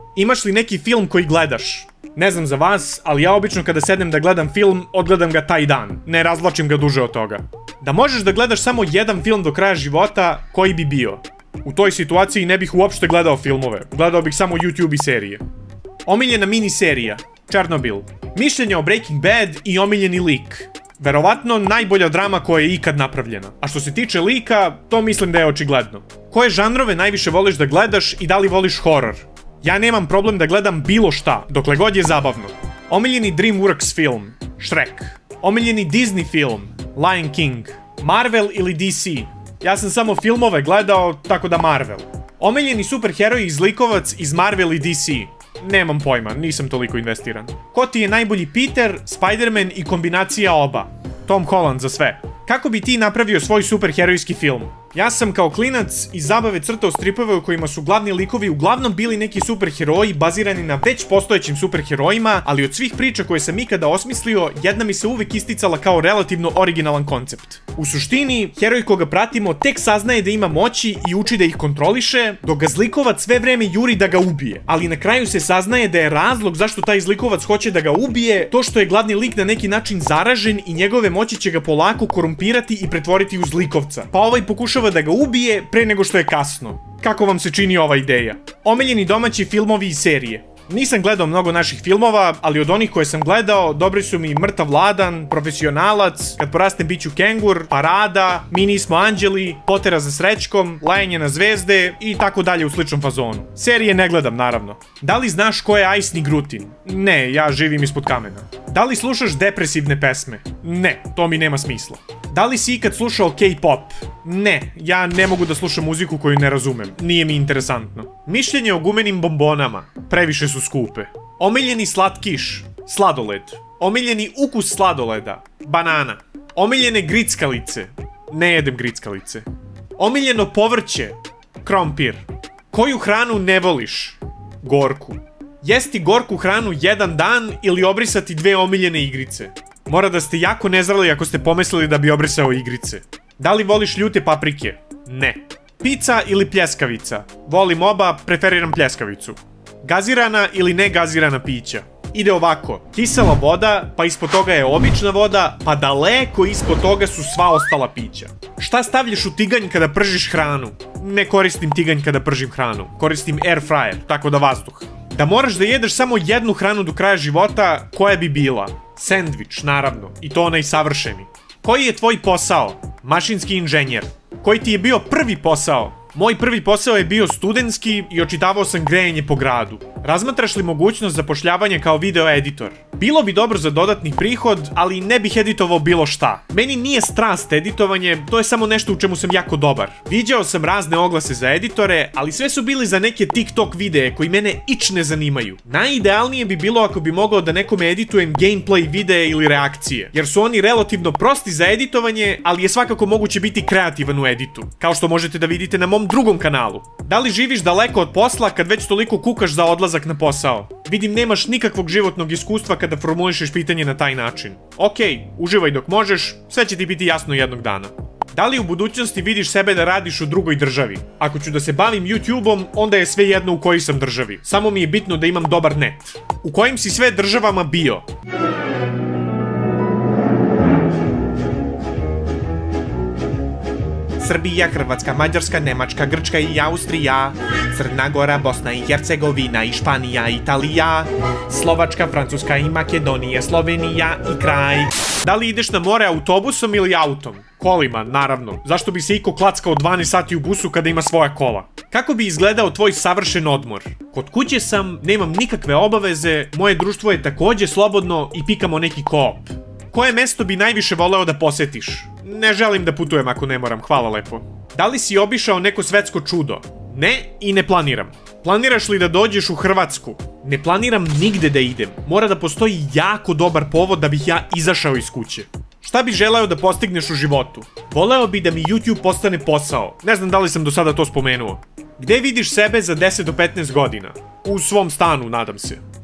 Imaš li neki film koji gledaš? Ne znam za vas, ali ja obično kada sednem da gledam film, odgledam ga taj dan. Ne razvlačim ga duže od toga. Da možeš da gledaš samo jedan film do kraja života, koji bi bio? U toj situaciji ne bih uopšte gledao filmove. Gledao bih samo YouTube i serije. Omiljena miniserija. Chernobyl. Mišljenje o Breaking Bad i omiljeni lik. Verovatno najbolja drama koja je ikad napravljena. A što se tiče lika, to mislim da je očigledno. Koje žanrove najviše voliš da gledaš i da li voliš horor? Ja nemam problem da gledam bilo šta, dokle god je zabavno. Omiljeni DreamWorks film. Shrek. Omiljeni Disney film. Lion King. Marvel ili DC? Ja sam samo filmove gledao, tako da Marvel. Omiljeni superheroj i zlikovac iz Marvel i DC? Nemam pojma, nisam toliko investiran. Ko ti je najbolji Peter, Spider-Man i kombinacija oba? Tom Holland za sve. Kako bi ti napravio svoj superherojski film? Ja sam kao klinac iz zabave crtao stripove u kojima su glavni likovi uglavnom bili neki superheroji bazirani na već postojećim superherojima, ali od svih priča koje sam ikada osmislio, jedna mi se uvek isticala kao relativno originalan koncept. U suštini, heroj koga pratimo tek saznaje da ima moći i uči da ih kontroliše, dok ga zlikovac sve vreme juri da ga ubije. Ali na kraju se saznaje da je razlog zašto taj zlikovac hoće da ga ubije to što je glavni lik na neki način zaražen i njegove moći će ga polako korumpirati i pretvoriti u zlikovca. Pa ovaj pokušava da ga ubije pre nego što je kasno. Kako vam se čini ova ideja? Omiljeni domaći filmovi i serije. Nisam gledao mnogo naših filmova, ali od onih koje sam gledao, dobri su mi Mrtav Vladan, Profesionalac, Kad porastem biću kengur, Parada, Mi nismo anđeli, Potera za srećkom, Lajanje na zvezde i tako dalje u sličnom fazonu. Serije ne gledam, naravno. Da li znaš ko je Ajsni Grutin? Ne, ja živim ispod kamena. Da li slušaš depresivne pesme? Ne, to mi nema smisla. Da li si ikad slušao K-pop? Ne, ja ne mogu da slušam muziku koju ne razumem. Nije mi interesantno. Mišljenje o gumenim bombonama. Previše su skupe. Omiljeni slatkiš. Sladoled. Omiljeni ukus sladoleda. Banana. Omiljene grickalice. Ne jedem grickalice. Omiljeno povrće. Krompir. Koju hranu ne voliš? Gorku. Jesti gorku hranu jedan dan ili obrisati 2 omiljene igrice? Mora da ste jako nezrali ako ste pomislili da bi obrisao igrice. Da li voliš ljute paprike? Ne. Pizza ili pljeskavica? Volim oba, preferiram pljeskavicu. Gazirana ili ne gazirana pića? Ide ovako, kisela voda, pa ispod toga je obična voda, pa daleko ispod toga su sva ostala pića. Šta stavljaš u tiganj kada pržiš hranu? Ne koristim tiganj kada pržim hranu, koristim air fryer, tako da vazduh. Da moraš da jedeš samo jednu hranu do kraja života, koja bi bila? Sendvič, naravno, i to onaj savršeni. Koji je tvoj posao? Mašinski inženjer. Koji ti je bio prvi posao? Moj prvi posao je bio studentski i očitavao sam grejanje po gradu. Razmatraš li mogućnost zapošljavanja kao video editor? Bilo bi dobro za dodatni prihod, ali ne bih editovao bilo šta. Meni nije strast editovanje, to je samo nešto u čemu sam jako dobar. Viđao sam razne oglase za editore, ali sve su bili za neke TikTok videe koji mene ič ne zanimaju. Najidealnije bi bilo ako bi mogao da nekome editujem gameplay videe ili reakcije, jer su oni relativno prosti za editovanje, ali je svakako moguće biti kreativan u editu, kao što možete da vidite na mom drugom kanalu. Da li živiš daleko od posla kad već toliko kukaš za odlazak na posao? Vidim nemaš nikakvog životnog iskustva kada formulišeš pitanje na taj način. Okej, uživaj dok možeš, sve će ti biti jasno jednog dana. Da li u budućnosti vidiš sebe da radiš u drugoj državi? Ako ću da se bavim YouTube-om, onda je sve jedno u kojoj sam državi. Samo mi je bitno da imam dobar net. U kojim si sve državama bio? Srbija, Hrvatska, Mađarska, Nemačka, Grčka i Austrija, Crna Gora, Bosna i Hercegovina i Španija, Italija, Slovačka, Francuska i Makedonija, Slovenija i kraj. Da li ideš na more autobusom ili autom? Kolima, naravno. Zašto bi se iko klackao 12 sati u busu kada ima svoja kola? Kako bi izgledao tvoj savršen odmor? Kod kuće sam, nemam nikakve obaveze, moje društvo je takođe slobodno i pikamo neki koop. Koje mesto bi najviše voleo da posetiš? Ne želim da putujem ako ne moram, hvala lepo. Da li si obišao neko svetsko čudo? Ne i ne planiram. Planiraš li da dođeš u Hrvatsku? Ne planiram nigde da idem. Mora da postoji jako dobar povod da bih ja izašao iz kuće. Šta bi želeo da postigneš u životu? Voleo bi da mi YouTube postane posao. Ne znam da li sam do sada to spomenuo. Gde vidiš sebe za 10 do 15 godina? U svom stanu, nadam se.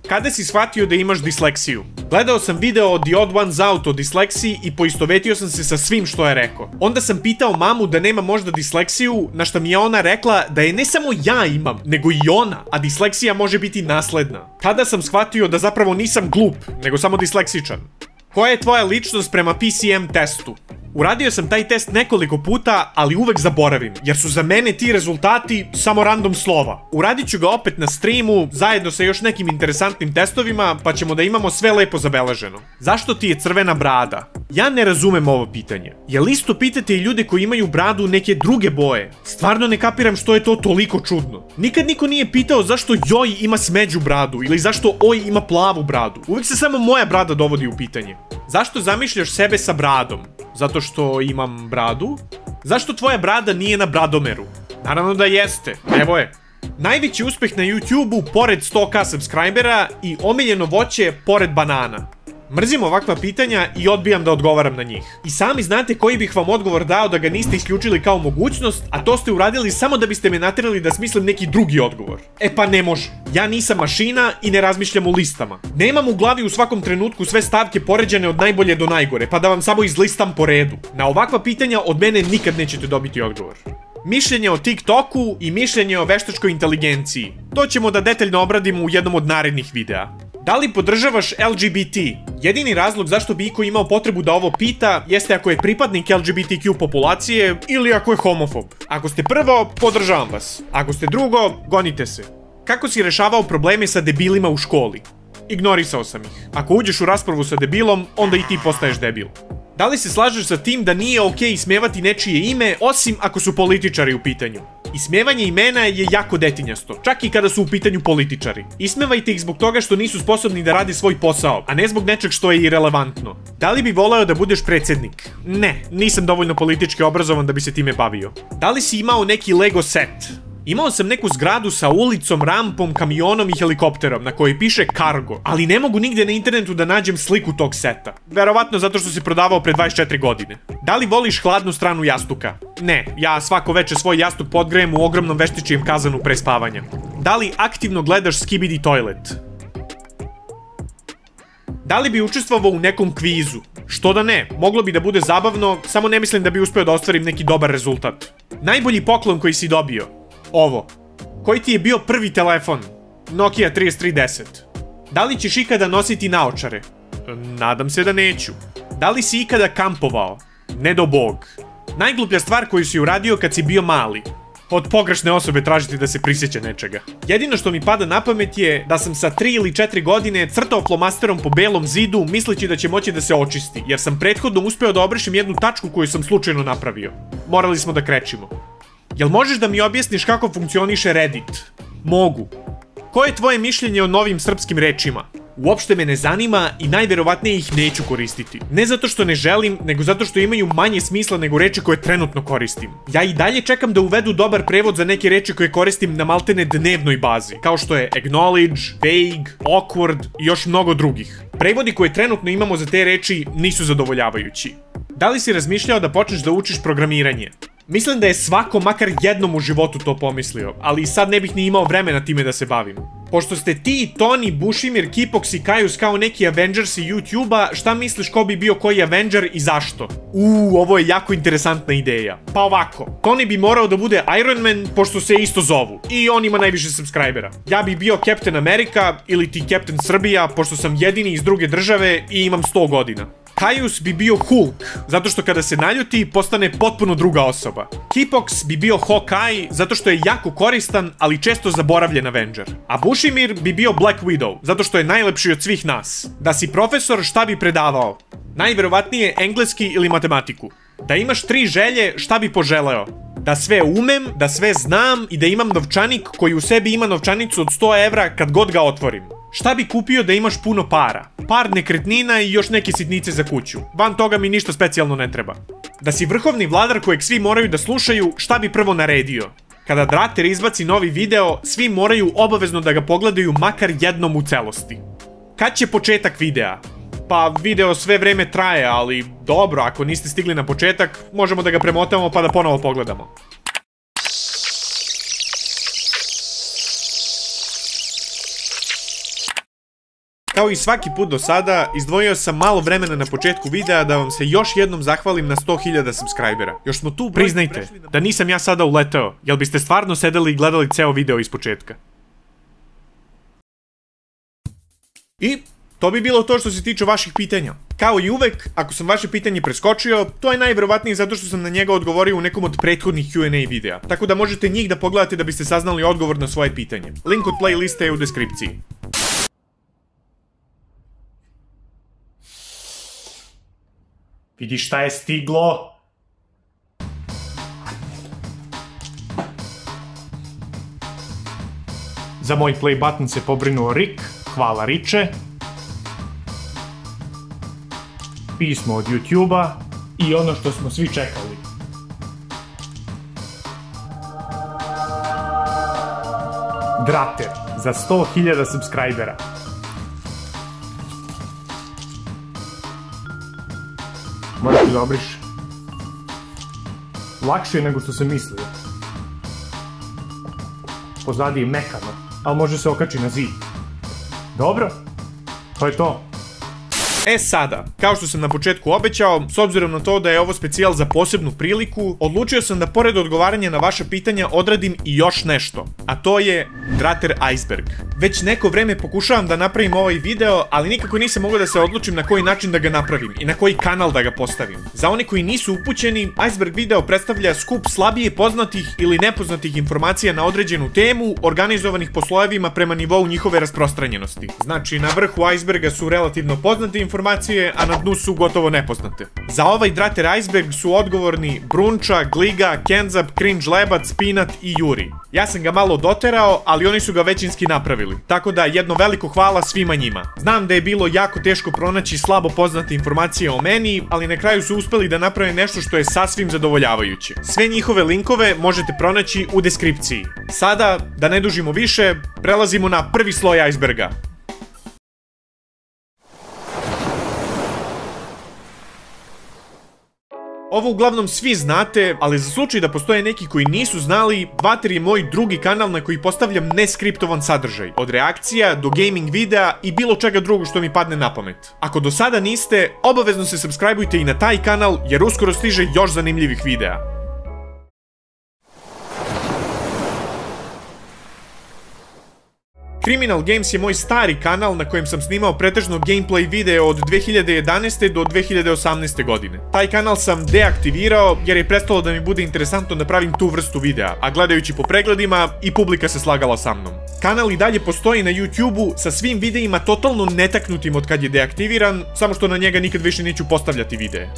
Kada si shvatio da imaš disleksiju? Gledao sam video od The Odd Ones Out o disleksiji i poistovetio sam se sa svim što je rekao. Onda sam pitao mamu da nema možda disleksiju, na što mi je ona rekla da je ne samo ja imam, nego i ona, a disleksija može biti nasledna. Tada sam shvatio da zapravo nisam glup, nego samo disleksičan. Koja je tvoja ličnost prema PCM testu? Uradio sam taj test nekoliko puta, ali uvek zaboravim, jer su za mene ti rezultati samo random slova. Uradit ću ga opet na streamu, zajedno sa još nekim interesantnim testovima, pa ćemo da imamo sve lepo zabeleženo. Zašto ti je crvena brada? Ja ne razumem ovo pitanje. Jel isto pitate i ljude koji imaju bradu neke druge boje? Stvarno ne kapiram što je to toliko čudno. Nikad niko nije pitao zašto joj ima smeđu bradu ili zašto oj ima plavu bradu. Uvek se samo moja brada dovodi u pitanje. Zašto zamišljaš sebe sa bradom? Zato što imam bradu? Zašto tvoja brada nije na bradomeru? Naravno da jeste, evo je. Najveći uspeh na YouTube-u pored 100k subscribera i omiljeno voće pored banana. Mrzim ovakva pitanja i odbijam da odgovaram na njih. I sami znate koji bih vam odgovor dao da ga niste isključili kao mogućnost, a to ste uradili samo da biste me naterali da smislim neki drugi odgovor. E pa ne može. Ja nisam mašina i ne razmišljam u listama. Nemam u glavi u svakom trenutku sve stavke poređane od najbolje do najgore, pa da vam samo izlistam po redu. Na ovakva pitanja od mene nikad nećete dobiti odgovor. Mišljenje o TikToku i mišljenje o veštačkoj inteligenciji. To ćemo da detaljno obradimo u jednom od narednih videa. Da li podržavaš LGBT? Jedini razlog zašto bi iko imao potrebu da ovo pita jeste ako je pripadnik LGBTQ populacije ili ako je homofob. Ako ste prvo, podržavam vas. Ako ste drugo, gonite se. Kako si rešavao probleme sa debilima u školi? Ignorisao sam ih. Ako uđeš u raspravu sa debilom, onda i ti postaješ debil. Da li se slažeš sa tim da nije okej ismevati nečije ime, osim ako su političari u pitanju? Ismevanje imena je jako detinjasto, čak i kada su u pitanju političari. Ismevajte ih zbog toga što nisu sposobni da radi svoj posao, a ne zbog nečeg što je irelevantno. Da li bi voleo da budeš predsjednik? Ne, nisam dovoljno politički obrazovan da bi se time bavio. Da li si imao neki Lego set? Imao sam neku zgradu sa ulicom, rampom, kamionom i helikopterom na kojoj piše Cargo, ali ne mogu nigde na internetu da nađem sliku tog seta. Verovatno zato što se prodavao pre 24 godine. Da li voliš hladnu stranu jastuka? Ne, ja svako veče svoj jastuk podgrejem u ogromnom veštičijem kazanu pre spavanja. Da li aktivno gledaš Skibidi Toilet? Da li bi učestvovao u nekom kvizu? Što da ne, moglo bi da bude zabavno, samo ne mislim da bi uspeo da ostvarim neki dobar rezultat. Najbolji poklon koji si dobio? Ovo. Koji ti je bio prvi telefon? Nokia 3310. Da li ćeš ikada nositi naočare? Nadam se da neću. Da li si ikada kampovao? Ne do bog. Najgluplja stvar koju si uradio kad si bio mali? Od pogrešne osobe tražiti da se prisjeća nečega. Jedino što mi pada na pamet je da sam sa 3 ili 4 godine crtao flomasterom po belom zidu misleći da će moći da se očisti, jer sam prethodno uspeo da obrišem jednu tačku koju sam slučajno napravio. Morali smo da krečimo. Jel možeš da mi objasniš kako funkcioniše Reddit? Mogu. Koje je tvoje mišljenje o novim srpskim rečima? Uopšte me ne zanima i najverovatnije ih neću koristiti. Ne zato što ne želim, nego zato što imaju manje smisla nego reči koje trenutno koristim. Ja i dalje čekam da uvedu dobar prevod za neke reči koje koristim na maltene dnevnoj bazi, kao što je acknowledge, vague, awkward i još mnogo drugih. Prevodi koje trenutno imamo za te reči nisu zadovoljavajući. Da li si razmišljao da počneš da učiš programiranje? Mislim da je svako makar jednom u životu to pomislio, ali sad ne bih ni imao vremena time da se bavim. Pošto ste ti, Toni, Bušimir, Kipox i Kajus kao neki Avengersi YouTube-a, šta misliš ko bi bio koji Avenger i zašto? Ovo je jako interesantna ideja. Pa ovako, Toni bi morao da bude Iron Man, pošto se isto zovu. I on ima najviše subscribera. Ja bi bio Captain America ili ti Captain Srbija, pošto sam jedini iz druge države i imam 100 godina. Kajus bi bio Hulk, zato što kada se naljuti, postane potpuno druga osoba. Kipox bi bio Hawkeye, zato što je jako koristan, ali često zaboravljen Avenger. A Bušimir bi bio Black Widow, zato što je najlepši od svih nas. Da si profesor, šta bi predavao? Najverovatnije engleski ili matematiku. Da imaš 3 želje, šta bi poželeo? Da sve umem, da sve znam i da imam novčanik koji u sebi ima novčanicu od 100 evra kad god ga otvorim. Šta bi kupio da imaš puno para? Par nekretnina i još neke sitnice za kuću. Van toga mi ništa specijalno ne treba. Da si vrhovni vladar kojeg svi moraju da slušaju, šta bi prvo naredio? Kada Drater izbaci novi video, svi moraju obavezno da ga pogledaju makar jednom u celosti. Kad će početak videa? Pa video sve vreme traje, ali dobro, ako niste stigli na početak, možemo da ga premotamo pa da ponovo pogledamo. Kao i svaki put do sada, izdvojio sam malo vremena na početku videa da vam se još jednom zahvalim na 100.000 subscribera. Još smo tu... Priznajte, da nisam ja sada uleteo, jel biste stvarno sedeli i gledali ceo video iz početka? I to bi bilo to što se tiče vaših pitanja. Kao i uvek, ako sam vaše pitanje preskočio, to je najverovatnije zato što sam na njega odgovorio u nekom od prethodnih Q&A videa. Tako da možete njih da pogledate da biste saznali odgovor na svoje pitanje. Link od playliste je u deskripciji. Vidi šta je stiglo. Za moj play button se pobrinuo Rik. Hvala Riče. Pismo od YouTube-a i ono što smo svi čekali. Drater za 100.000 subscribera. Moraš da obriš. Lakše je nego što sam mislio. Pozadi je mekano, ali može se okači na zid. Dobro, to je to. E sada, kao što sam na početku obećao, s obzirom na to da je ovo specijal za posebnu priliku, odlučio sam da pored odgovaranja na vaša pitanja odradim i još nešto, a to je Drater Iceberg. Već neko vreme pokušavam da napravim ovaj video, ali nikako nisam mogao da se odlučim na koji način da ga napravim i na koji kanal da ga postavim. Za one koji nisu upućeni, Iceberg video predstavlja skup slabije poznatih ili nepoznatih informacija na određenu temu, organizovanih po slojevima prema nivou njihove rasprostranjenosti. Znači, na vrhu iceberga su relativno poznate informacije, a na dnu su gotovo nepoznate. Za ovaj Drater Iceberg su odgovorni Brunča, Gliga, Kenzap, Cringe Lebac, Peanut i Juri. Ja sam ga malo doterao, ali oni su ga većinski napravili. Tako da jedno veliko hvala svima njima. Znam da je bilo jako teško pronaći slabo poznate informacije o meni, ali na kraju su uspeli da naprave nešto što je sasvim zadovoljavajuće. Sve njihove linkove možete pronaći u deskripciji. Sada, da ne dužimo više, prelazimo na prvi sloj iceberga. Ovo uglavnom svi znate, ali za slučaj da postoje neki koji nisu znali, Vater je moj drugi kanal na koji postavljam neskriptovan sadržaj. Od reakcija do gaming videa i bilo čega drugo što mi padne na pamet. Ako do sada niste, obavezno se subscribeujte i na taj kanal jer uskoro stiže još zanimljivih videa. Criminal Games je moj stari kanal na kojem sam snimao pretežno gameplay video od 2011. do 2018. godine. Taj kanal sam deaktivirao jer je prestalo da mi bude interesantno da pravim tu vrstu videa, a gledajući po pregledima i publika se slagala sa mnom. Kanal i dalje postoji na YouTube-u sa svim videima totalno netaknutim od kad je deaktiviran, samo što na njega nikad više neću postavljati videe.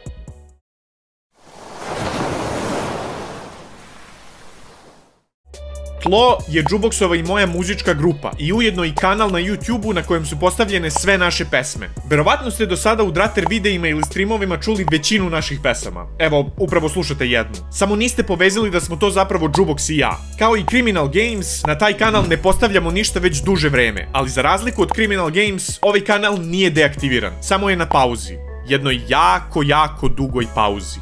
Tlo je Juboxova i moja muzička grupa i ujedno i kanal na YouTube-u na kojem su postavljene sve naše pesme. Verovatno ste do sada u Drater videima ili streamovima čuli većinu naših pesama. Evo, upravo slušate jednu. Samo niste povezali da smo to zapravo Jubox i ja. Kao i Criminal Games, na taj kanal ne postavljamo ništa već duže vreme, ali za razliku od Criminal Games, ovaj kanal nije deaktiviran, samo je na pauzi. Jednoj jako dugoj pauzi.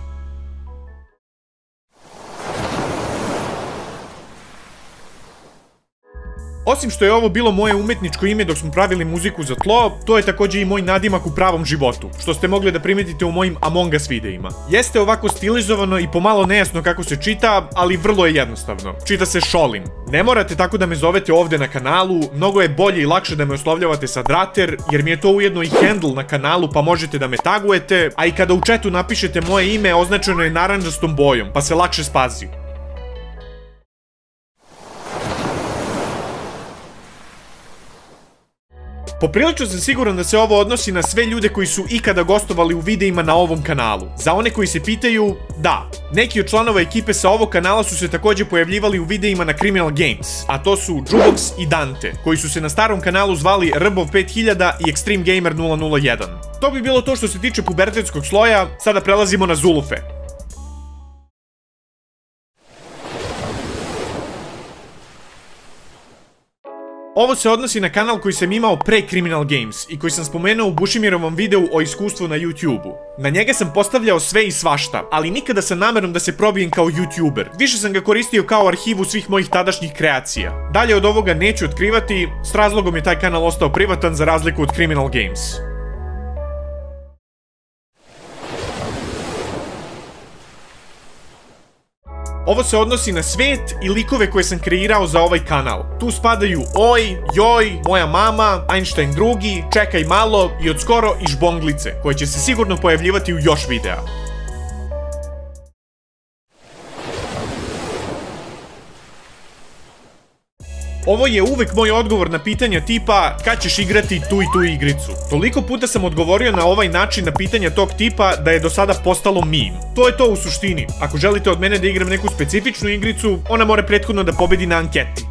Osim što je ovo bilo moje umetničko ime dok smo pravili muziku za Tlo, to je također i moj nadimak u pravom životu, što ste mogli da primetite u mojim Among Us videima. Jeste ovako stilizovano i pomalo nejasno kako se čita, ali vrlo je jednostavno. Čita se Šolim. Ne morate tako da me zovete ovde na kanalu, mnogo je bolje i lakše da me oslovljavate sa Drater, jer mi je to ujedno i handle na kanalu pa možete da me tagujete, a i kada u chatu napišete moje ime označeno je narandžastom bojom, pa se lakše spazi. Poprilično sam siguran da se ovo odnosi na sve ljude koji su ikada gostovali u videima na ovom kanalu. Za one koji se pitaju, da, neki od članova ekipe sa ovog kanala su se također pojavljivali u videima na Criminal Games, a to su Jubox i Dante, koji su se na starom kanalu zvali Rbov 5000 i Extreme Gamer 001. To bi bilo to što se tiče pubertetskog sloja, sada prelazimo na Zulufe. Ovo se odnosi na kanal koji sam imao pre Criminal Games i koji sam spomenuo u Bušimirovom videu o iskustvu na YouTube-u. Na njega sam postavljao sve i svašta, ali nikada sa namerom da se probijem kao YouTuber. Više sam ga koristio kao arhivu svih mojih tadašnjih kreacija. Dalje od ovoga neću otkrivati, s razlogom je taj kanal ostao privatan za razliku od Criminal Games. Ovo se odnosi na svet i likove koje sam kreirao za ovaj kanal. Tu spadaju Oj, Joj, Moja mama, Einstein drugi, Čekaj malo i od skoro i Žbonglice, koje će se sigurno pojavljivati u još videa. Ovo je uvek moj odgovor na pitanja tipa kad ćeš igrati tu i tu igricu. Toliko puta sam odgovorio na ovaj način na pitanja tog tipa da je do sada postalo meme. To je to u suštini. Ako želite od mene da igram neku specifičnu igricu, ona mora prethodno da pobedi na anketi.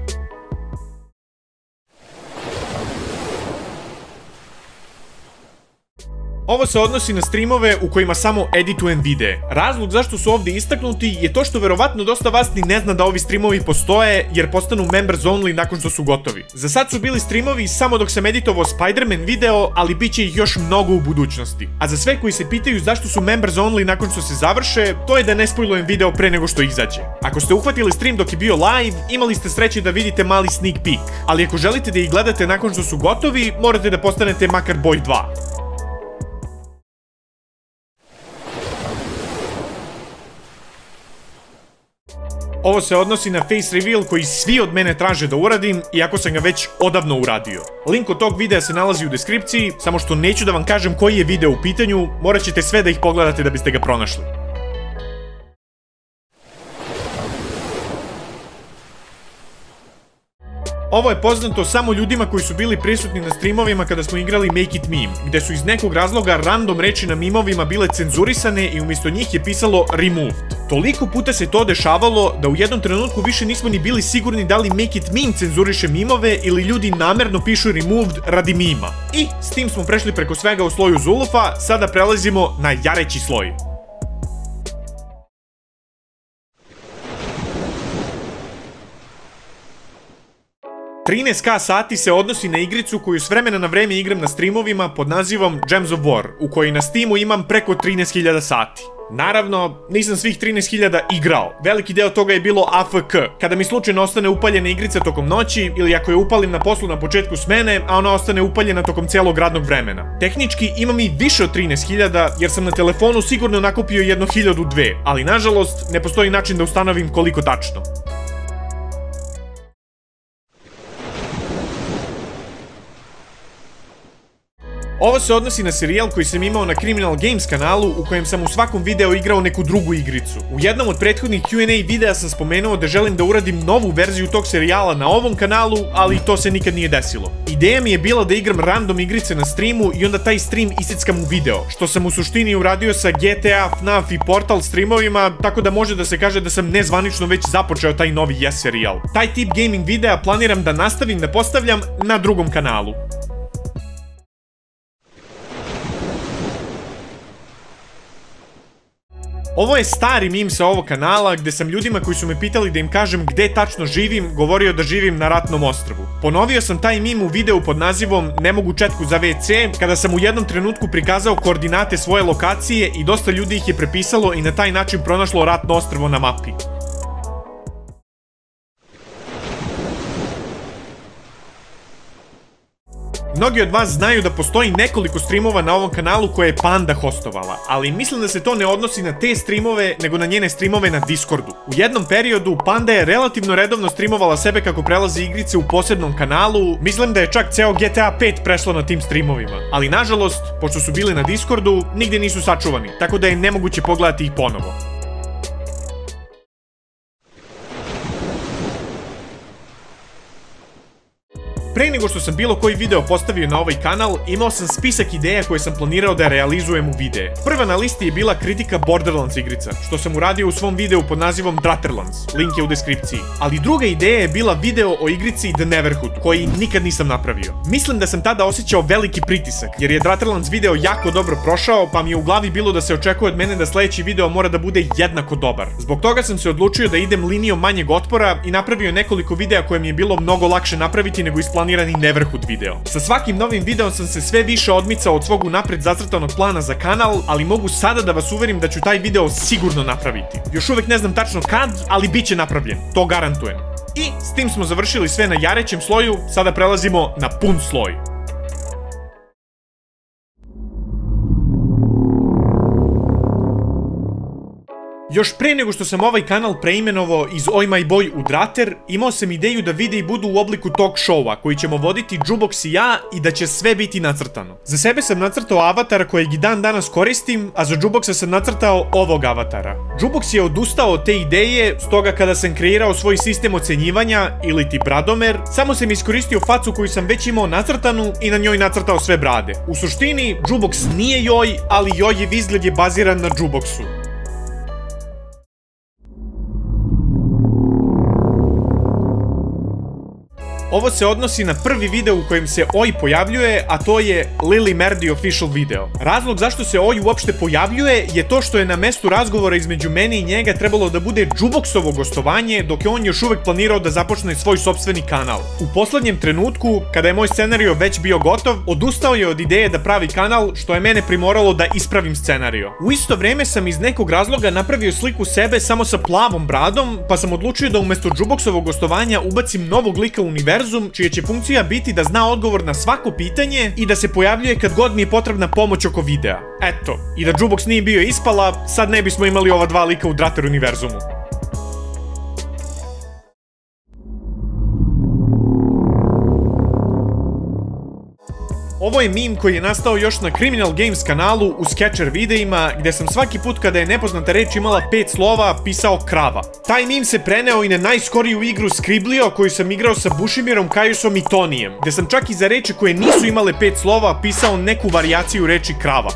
Ovo se odnosi na streamove u kojima samo editujem videe. Razlog zašto su ovdje istaknuti je to što verovatno dosta vas ni ne zna da ovi streamovi postoje jer postanu members only nakon što su gotovi. Za sad su bili streamovi samo dok sam editovao Spider-Man video, ali bit će ih još mnogo u budućnosti. A za sve koji se pitaju zašto su members only nakon što se završe, to je da ne spojlujem video pre nego što izađe. Ako ste uhvatili stream dok je bio live, imali ste sreće da vidite mali sneak peek. Ali ako želite da ih gledate nakon što su gotovi, morate da postanete makar boj 2. Ovo se odnosi na face reveal koji svi od mene traže da uradim, iako sam ga već odavno uradio. Link od tog videa se nalazi u deskripciji, samo što neću da vam kažem koji je video u pitanju, morat ćete sve da ih pogledate da biste ga pronašli. Ovo je poznato samo ljudima koji su bili prisutni na streamovima kada smo igrali Make It Meme, gde su iz nekog razloga random reči na mimovima bile cenzurisane i umjesto njih je pisalo removed. Toliko puta se to dešavalo da u jednom trenutku više nismo ni bili sigurni da li Make It Meme cenzuriše mimove ili ljudi namerno pišu removed radi mima. I s tim smo prešli preko svega u sloju Zulufa, sada prelazimo na jareći sloj. 13k sati se odnosi na igricu koju s vremena na vreme igram na streamovima pod nazivom Gems of War, u kojoj na Steamu imam preko 13.000 sati. Naravno, nisam svih 13.000 igrao, veliki deo toga je bilo AFK, kada mi slučajno ostane upaljena igrica tokom noći ili ako je upalim na poslu na početku smene, a ona ostane upaljena tokom cijelog radnog vremena. Tehnički imam i više od 13.000 jer sam na telefonu sigurno nakupio jedno 1000-2, ali nažalost ne postoji način da ustanovim koliko tačno. Ovo se odnosi na serijal koji sam imao na Criminal Games kanalu u kojem sam u svakom videu igrao neku drugu igricu. U jednom od prethodnih Q&A videa sam spomenuo da želim da uradim novu verziju tog serijala na ovom kanalu, ali to se nikad nije desilo. Ideja mi je bila da igram random igrice na streamu i onda taj stream isickam u video, što sam u suštini uradio sa GTA, FNAF i Portal streamovima, tako da može da se kaže da sam nezvanično već započeo taj novi Yes serijal. Taj tip gaming videa planiram da nastavim da postavljam na drugom kanalu. Ovo je stari meme sa ovog kanala gde sam ljudima koji su me pitali da im kažem gde tačno živim, govorio da živim na Ratnom ostrvu. Ponovio sam taj meme u videu pod nazivom Ne mogu četku za WC, kada sam u jednom trenutku prikazao koordinate svoje lokacije i dosta ljudi ih je prepisalo i na taj način pronašlo Ratno ostrvo na mapi. Mnogi od vas znaju da postoji nekoliko streamova na ovom kanalu koje je Panda hostovala, ali mislim da se to ne odnosi na te streamove, nego na njene streamove na Discordu. U jednom periodu Panda je relativno redovno streamovala sebe kako prelazi igrice u posebnom kanalu, mislim da je čak ceo GTA 5 prešlo na tim streamovima. Ali nažalost, pošto su bili na Discordu, nigde nisu sačuvani, tako da je nemoguće pogledati ih ponovo. pre nego što sam bilo koji video postavio na ovaj kanal, imao sam spisak ideja koje sam planirao da realizujem u videe. Prva na listi je bila kritika Borderlands igrica, što sam uradio u svom videu pod nazivom Draterlands, link je u deskripciji. Ali druga ideja je bila video o igrici The Neverhood, koji nikad nisam napravio. Mislim da sam tada osjećao veliki pritisak, jer je Draterlands video jako dobro prošao, pa mi je u glavi bilo da se očekuje od mene da sledeći video mora da bude jednako dobar. Zbog toga sam se odlučio da idem linijom manjeg otpora i napravio nekoliko videa koje mi je bilo mnogo lakše napraviti nego isplanirani Neverhood video. Sa svakim novim videom sam se sve više odmicao od svog unapred zacrtanog plana za kanal, ali mogu sada da vas uverim da ću taj video sigurno napraviti. Još uvek ne znam tačno kad, ali bit će napravljen, to garantujem. I s tim smo završili sve na jarećem sloju, sada prelazimo na pun sloj. Još pre nego što sam ovaj kanal preimenovao iz Oj maj boj u Drater, imao sam ideju da videi budu u obliku talk showa koji ćemo voditi Jubox i ja i da će sve biti nacrtano. Za sebe sam nacrtao avatara kojeg i dan danas koristim, a za Juboxa sam nacrtao ovog avatara. Jubox je odustao od te ideje, stoga kada sam kreirao svoj sistem ocenjivanja, ili ti bradomer, samo sam iskoristio facu koju sam već imao nacrtanu i na njoj nacrtao sve brade. U suštini, Jubox nije joj, ali jojiv izgled je baziran na Juboxu. Ovo se odnosi na prvi video u kojem se Oj pojavljuje, a to je Lily Merdy official video. Razlog zašto se Oj uopšte pojavljuje je to što je na mestu razgovora između mene i njega trebalo da bude Juboxovo gostovanje, dok je on još uvek planirao da započne svoj sopstveni kanal. U poslednjem trenutku, kada je moj scenario već bio gotov, odustao je od ideje da pravi kanal, što je mene primoralo da ispravim scenario. U isto vreme sam iz nekog razloga napravio sliku sebe samo sa plavom bradom, pa sam odlučio da umesto Juboxovog gostovanja ubacim novog lika u univerzum, čija će funkcija biti da zna odgovor na svako pitanje i da se pojavljuje kad god mi je potrebna pomoć oko videa. Eto, i da Jubox nije bio ispala, sad ne bismo imali ova dva lika u Drater univerzumu. Ovo je meme koji je nastao još na Criminal Games kanalu u Sketcher videima, gde sam svaki put kada je nepoznata reč imala 5 slova pisao krava. Taj meme se preneo i na najskoriju igru Skriblio koju sam igrao sa Bushimirom, Kajusom i Tonijem, gde sam čak i za reči koje nisu imale 5 slova pisao neku varijaciju reči krava.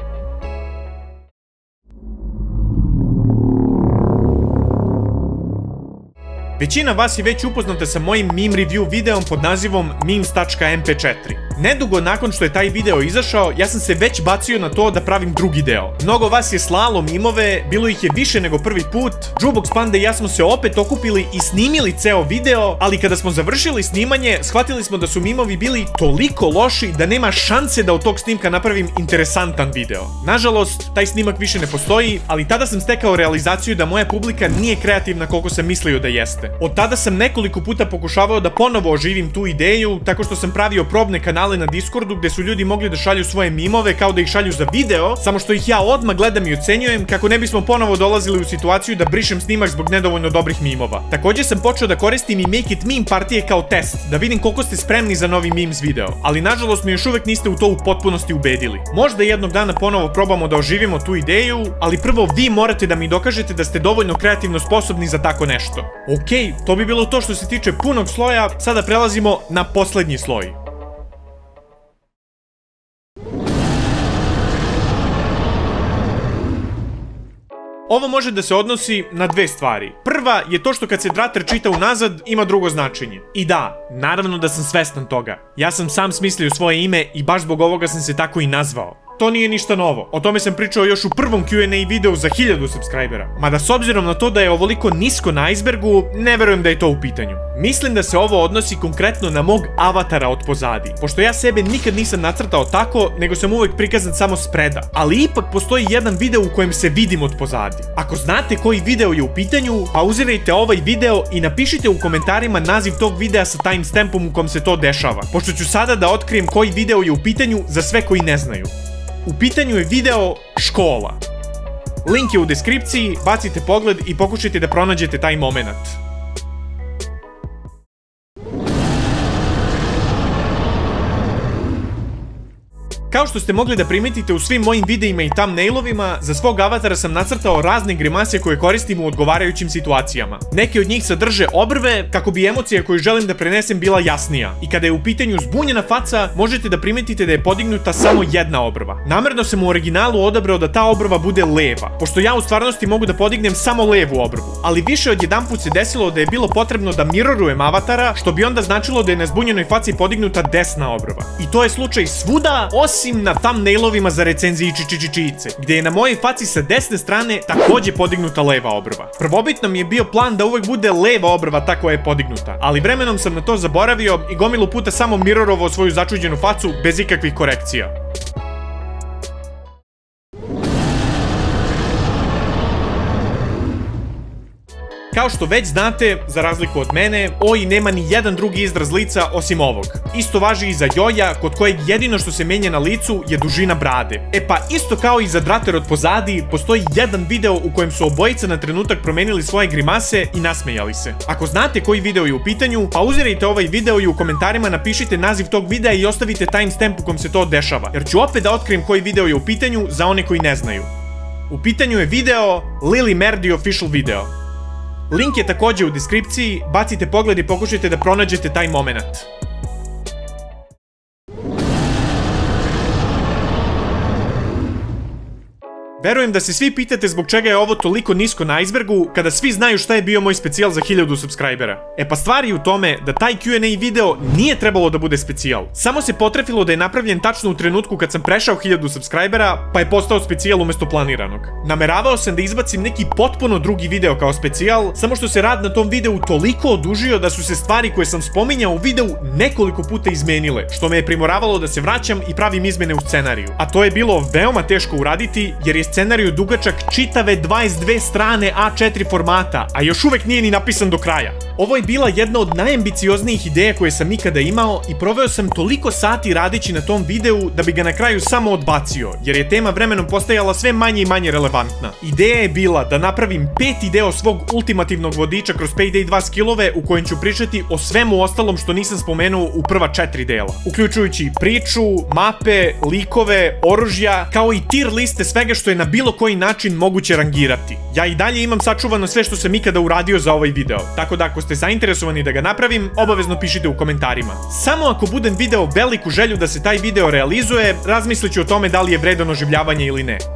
Većina vas je već upoznata sa mojim meme review videom pod nazivom memes.mp4. Nedugo nakon što je taj video izašao, ja sam se već bacio na to da pravim drugi deo. Mnogo vas je slalo mimove, bilo ih je više nego prvi put. Jubox Panda i ja smo se opet okupili i snimili ceo video, ali kada smo završili snimanje, shvatili smo da su mimovi bili toliko loši da nema šanse da od tog snimka napravim interesantan video. Nažalost, taj snimak više ne postoji, ali tada sam stekao realizaciju da moja publika nije kreativna koliko sam mislio da jeste. Od tada sam nekoliko puta pokušavao da ponovo oživim tu ideju, tako što sam pravio probne kanale na Discordu gde su ljudi mogli da šalju svoje mimove kao da ih šalju za video, samo što ih ja odmah gledam i ocenjujem kako ne bismo ponovo dolazili u situaciju da brišem snimak zbog nedovoljno dobrih mimova. Takođe sam počeo da koristim i Make It Meme partije kao test, da vidim koliko ste spremni za novi memes video, ali nažalost mi još uvek niste u to u potpunosti ubedili. Možda jednog dana ponovo probamo da oživimo tu ideju, ali prvo vi morate da mi dokažete da ste dovoljno kreativno sposobni za tako nešto. Okej, to bi bilo to što se tiče punog sloja, sada prelazimo na poslednji sloj. Ovo može da se odnosi na dve stvari. Prva je to što kad se Drater čita unazad, ima drugo značenje. I da, naravno da sam svestan toga. Ja sam sam smislio svoje ime i baš zbog ovoga sam se tako i nazvao. To nije ništa novo, o tome sam pričao još u prvom Q&A videu za 1000 subscribera. Mada s obzirom na to da je ovoliko nisko na icebergu, ne verujem da je to u pitanju. Mislim da se ovo odnosi konkretno na mog avatara od pozadi, pošto ja sebe nikad nisam nacrtao tako, nego sam uvek prikazan samo spreda. Ali ipak postoji jedan video u kojem se vidim od pozadi. Ako znate koji video je u pitanju, pauzirajte ovaj video i napišite u komentarima naziv tog videa sa timestampom u kom se to dešava, pošto ću sada da otkrijem koji video je u pitanju za sve koji ne znaju. U pitanju je video škola. Link je u deskripciji, bacite pogled i pokušajte da pronađete taj moment. Kao što ste mogli da primetite u svim mojim videima i thumbnailovima, za svog avatara sam nacrtao razne grimase koje koristim u odgovarajućim situacijama. Neke od njih sadrže obrve, kako bi emocija koju želim da prenesem bila jasnija. I kada je u pitanju zbunjena faca, možete da primetite da je podignuta samo jedna obrva. Namerno sam u originalu odabrao da ta obrva bude leva, pošto ja u stvarnosti mogu da podignem samo levu obrvu. Ali više od jedanput se desilo da je bilo potrebno da mirorujem avatara, što bi onda značilo da je na zbunjenoj faci podignuta desna obrva. I to je slučaj svuda, osim na thumbnailovima za recenziji Čičičičice, gdje je na mojoj faci sa desne strane takođe podignuta leva obrva. Prvobitno mi je bio plan da uvek bude leva obrva ta koja je podignuta, ali vremenom sam na to zaboravio i gomilu puta samo mirorovao svoju začuđenu facu bez ikakvih korekcija. Kao što već znate, za razliku od mene, Oi nema ni jedan drugi izraz lica osim ovog. Isto važi i za Joja, kod kojeg jedino što se menja na licu je dužina brade. E pa isto kao i za Drater od pozadi, postoji jedan video u kojem su obojica na trenutak promenili svoje grimase i nasmejali se. Ako znate koji video je u pitanju, pauzirajte ovaj video i u komentarima napišite naziv tog videa i ostavite timestamp u kom se to dešava, jer ću opet da otkrijem koji video je u pitanju za one koji ne znaju. U pitanju je video Lili Merdi official video. Link je takođe u deskripciji, bacite pogled i pokušajte da pronađete taj moment. Verujem da se svi pitate zbog čega je ovo toliko nisko na icebergu, kada svi znaju šta je bio moj specijal za 1000 subscribera. E pa stvar je u tome da taj Q&A video nije trebalo da bude specijal. Samo se potrefilo da je napravljen tačno u trenutku kad sam prešao 1000 subscribera, pa je postao specijal umesto planiranog. Nameravao sam da izbacim neki potpuno drugi video kao specijal, samo što se rad na tom videu toliko odužio da su se stvari koje sam spominjao u videu nekoliko puta izmenile, što me je primoravalo da se vraćam i pravim izmene u scenariju. A to je bilo veoma teško uraditi, jer je scenariju dugačak čitave 22 strane A4 formata, a još uvek nije ni napisan do kraja. Ovo je bila jedna od najambicioznijih ideja koje sam ikada imao i proveo sam toliko sati radeći na tom videu da bi ga na kraju samo odbacio, jer je tema vremenom postajala sve manje i manje relevantna. Ideja je bila da napravim 5. deo svog ultimativnog vodiča kroz Payday 2 skillove u kojem ću pričati o svemu ostalom što nisam spomenuo u prva 4 dela, uključujući priču, mape, likove, oružja, kao i tier liste svega što je na bilo koji način moguće rangirati. Ja i dalje imam sačuvano sve što sam ikada uradio za ovaj video, tako da ako ste zainteresovani da ga napravim, obavezno pišite u komentarima. Samo ako budem video veliku želju da se taj video realizuje, razmislit ću o tome da li je vredan oživljavanja ili ne.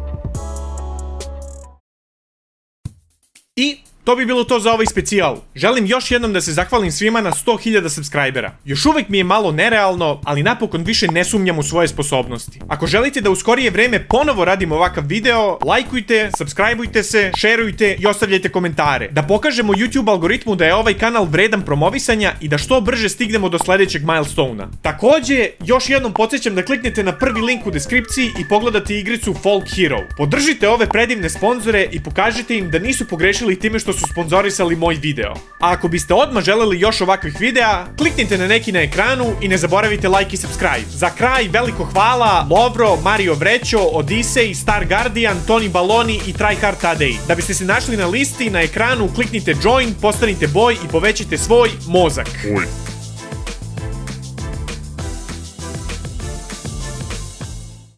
I to bi bilo to za ovaj specijal. Želim još jednom da se zahvalim svima na 100.000 subscribera. Još uvek mi je malo nerealno, ali napokon više ne sumnjam u svoje sposobnosti. Ako želite da u skorije vreme ponovo radim ovakav video, lajkujte, subscribeujte se, šerujte i ostavljajte komentare. Da pokažemo YouTube algoritmu da je ovaj kanal vredan promovisanja i da što brže stignemo do sledećeg milestona. Takođe, još jednom podsjećam da kliknete na prvi link u deskripciji i pogledate igricu Folk Hero. Podržite ove predivne sponzore i pokažite im da nisu pogrešili time što su sponzorisali moj video. A ako biste odmah želeli još ovakvih videa, kliknite na neki na ekranu i ne zaboravite like i subscribe. Za kraj, veliko hvala Lovro, Mario Vrećo, Odisej, Star Guardian, Toni Baloni i Tryhard Tadej. Da biste se našli na listi, na ekranu kliknite join, postanite boj i povećite svoj mozak.